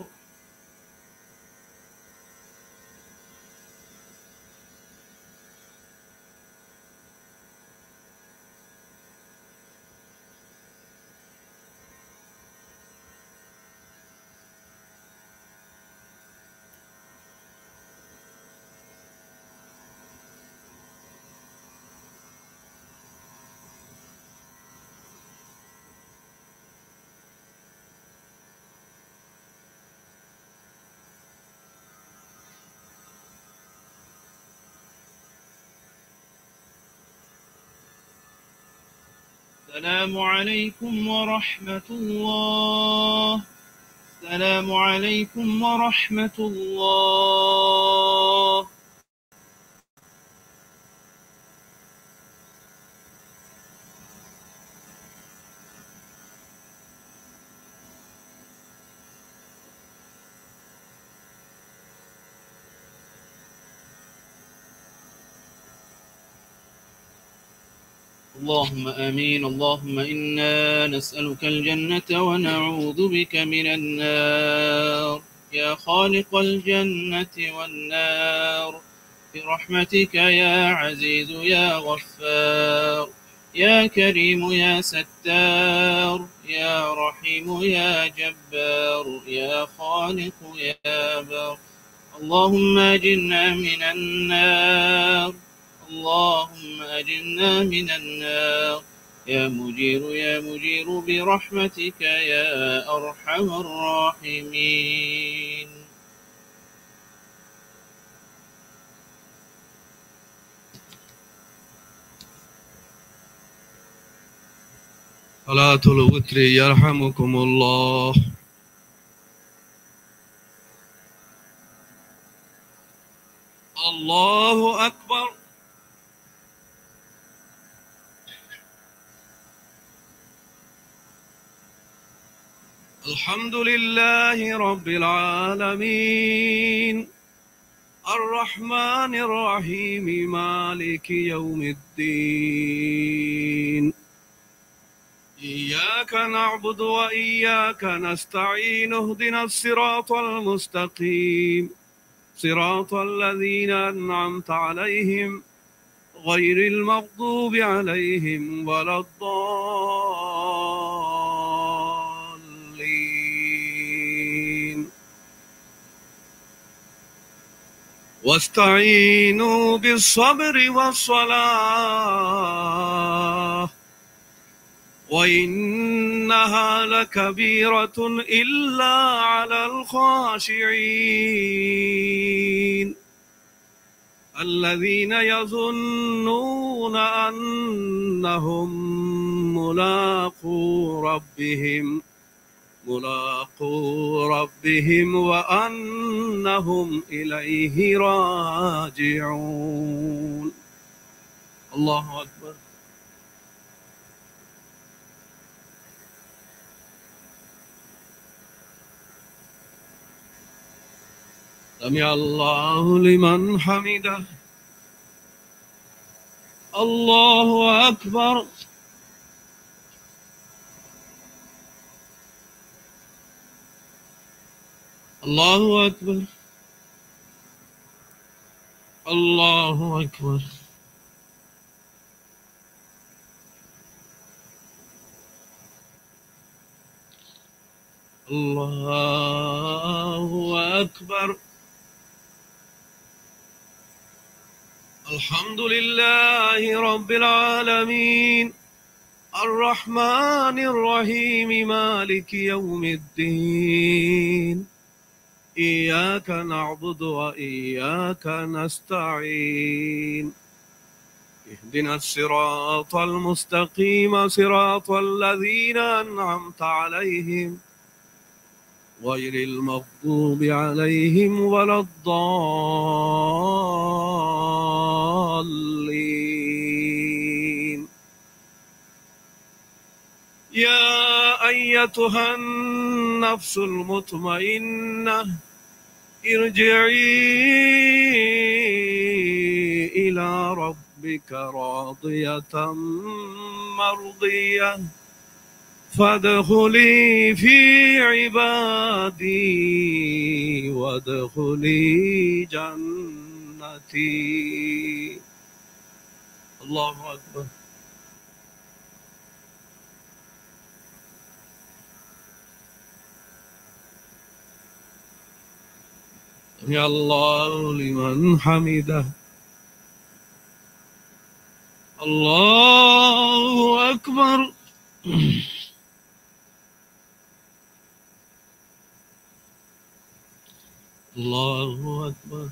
السلام عليكم ورحمة الله. السلام عليكم ورحمة الله. اللهم آمين. اللهم إنا نسألك الجنة ونعوذ بك من النار يا خالق الجنة والنار برحمتك يا عزيز يا غفار يا كريم يا ستار يا رحيم يا جبار يا خالق يا بار. اللهم أجرنا من النار. اللهم أجرنا من النار يا مجير يا مجير برحمتك يا أرحم الراحمين. صلاة الوتر يرحمكم الله. الله أكبر. الحمد لله رب العالمين الرحمن الرحيم مالك يوم الدين إياك نعبد وإياك نستعين اهدنا الصراط المستقيم صراط الذين أنعمت عليهم غير المغضوب عليهم ولا الضالين. واستعينوا بالصبر والصلاة وإنها لكبيرة إلا على الخاشعين الذين يظنون أنهم ملاقو ربهم ملاقو ربهم وأنهم إليه راجعون. الله أكبر. سمع الله لمن حمده. الله أكبر. الله أكبر. الله أكبر. الله أكبر. الحمد لله رب العالمين الرحمن الرحيم مالك يوم الدين إياك نعبد وإياك نستعين اهدنا الصراط المستقيم صراط الذين أنعمت عليهم غير المغضوب عليهم ولا الضالين. يا أيتها النفس المطمئنة ارجعي إلى ربك راضية مرضية فادخلي في عبادي وادخلي جنتي. الله أكبر. سمع الله لمن حمده. الله أكبر. الله أكبر.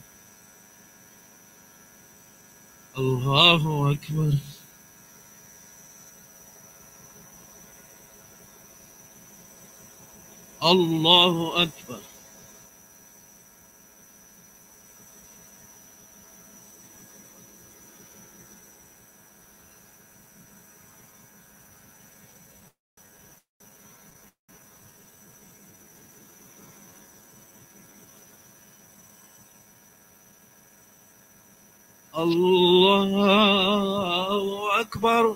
الله أكبر. الله أكبر. الله أكبر.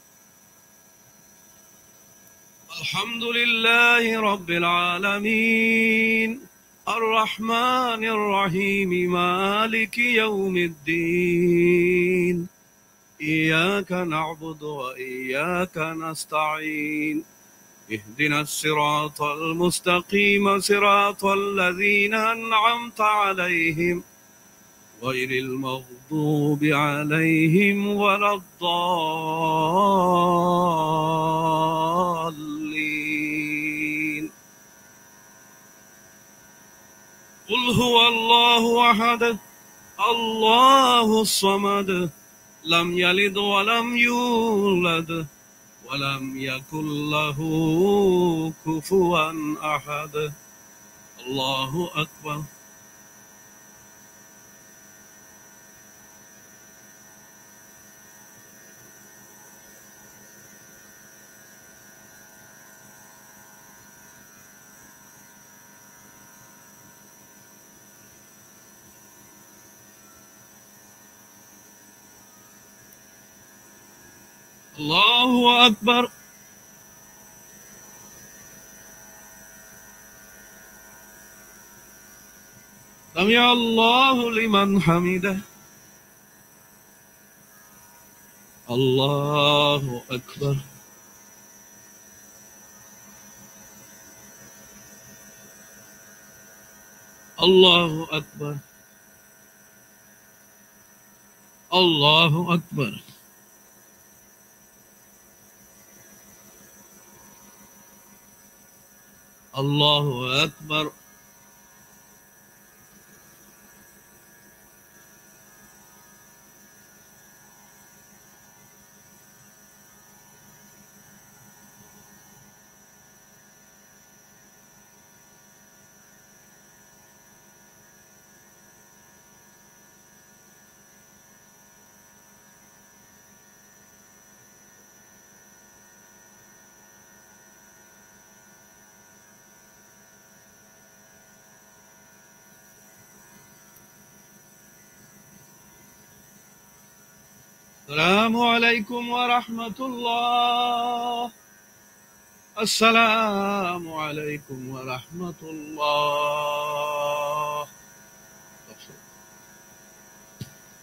الحمد لله رب العالمين الرحمن الرحيم مالك يوم الدين إياك نعبد وإياك نستعين اهدنا الصراط المستقيم صراط الذين أنعمت عليهم غير المغضوب عليهم ولا الضالين. قل هو الله أحد الله الصمد لم يلد ولم يولد ولم يكن له كفوا أحد. الله أكبر. الله أكبر. سمع الله لمن حمده. الله أكبر. الله أكبر. الله أكبر. الله أكبر. السلام عليكم ورحمة الله. السلام عليكم ورحمة الله.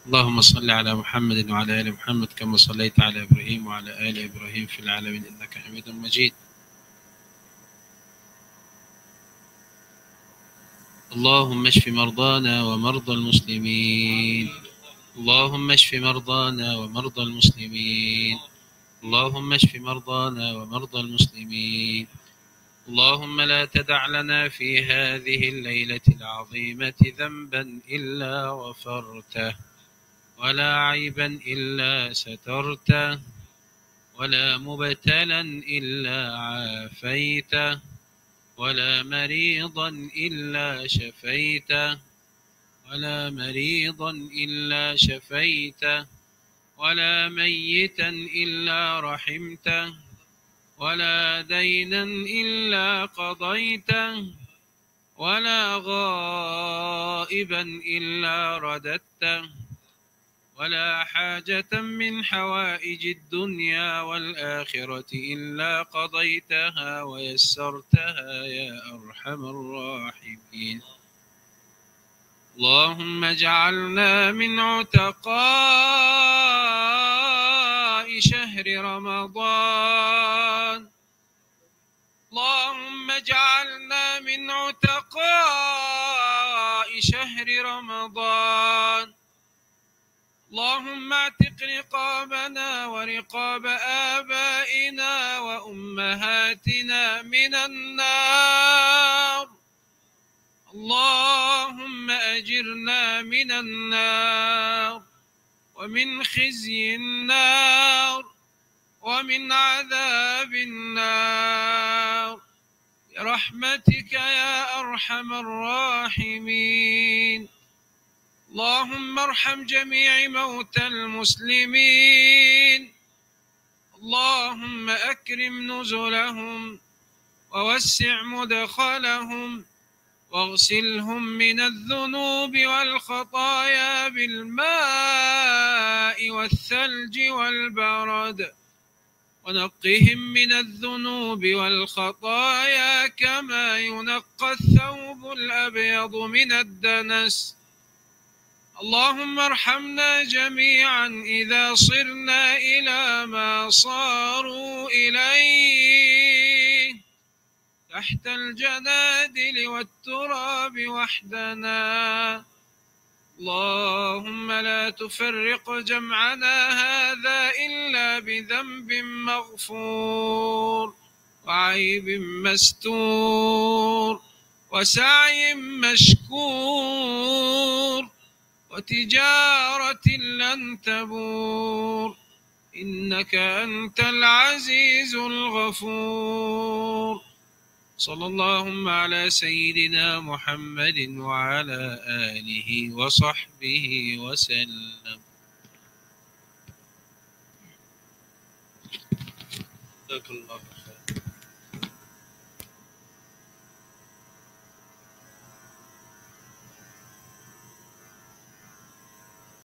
اللهم صل على محمد وعلى آل محمد كما صليت على إبراهيم وعلى آل إبراهيم في العالمين إنك حميد مجيد. اللهم اشف مرضانا ومرضى المسلمين. اللهم اشف مرضانا ومرضى المسلمين. اللهم اشف مرضانا ومرضى المسلمين. اللهم لا تدع لنا في هذه الليلة العظيمة ذنبا إلا غفرته، ولا عيبا إلا سترته، ولا مبتلا إلا عافيته، ولا مريضا إلا شفيته، ولا مريضا إلا شفيته، ولا ميتا إلا رحمته، ولا دينا إلا قضيته، ولا غائبا إلا رددته، ولا حاجة من حوائج الدنيا والآخرة إلا قضيتها ويسرتها يا أرحم الراحمين. اللهم اجعلنا من عتقاء شهر رمضان. اللهم اجعلنا من عتقاء شهر رمضان. اللهم اعتق رقابنا ورقاب آبائنا وأمهاتنا من النار. اللهم أجرنا من النار ومن خزي النار ومن عذاب النار برحمتك يا أرحم الراحمين. اللهم ارحم جميع موتى المسلمين. اللهم أكرم نزلهم ووسع مدخلهم واغسلهم من الذنوب والخطايا بالماء والثلج والبرد، ونقهم من الذنوب والخطايا كما ينقى الثوب الأبيض من الدنس. اللهم ارحمنا جميعا إذا صرنا إلى ما صاروا إليه تحت الجنادل والتراب وحدنا. اللهم لا تفرق جمعنا هذا إلا بذنب مغفور وعيب مستور وسعي مشكور وتجارة لن تبور، إنك أنت العزيز الغفور. صلى اللهم على سيدنا محمد وعلى آله وصحبه وسلم. جزاك الله خير.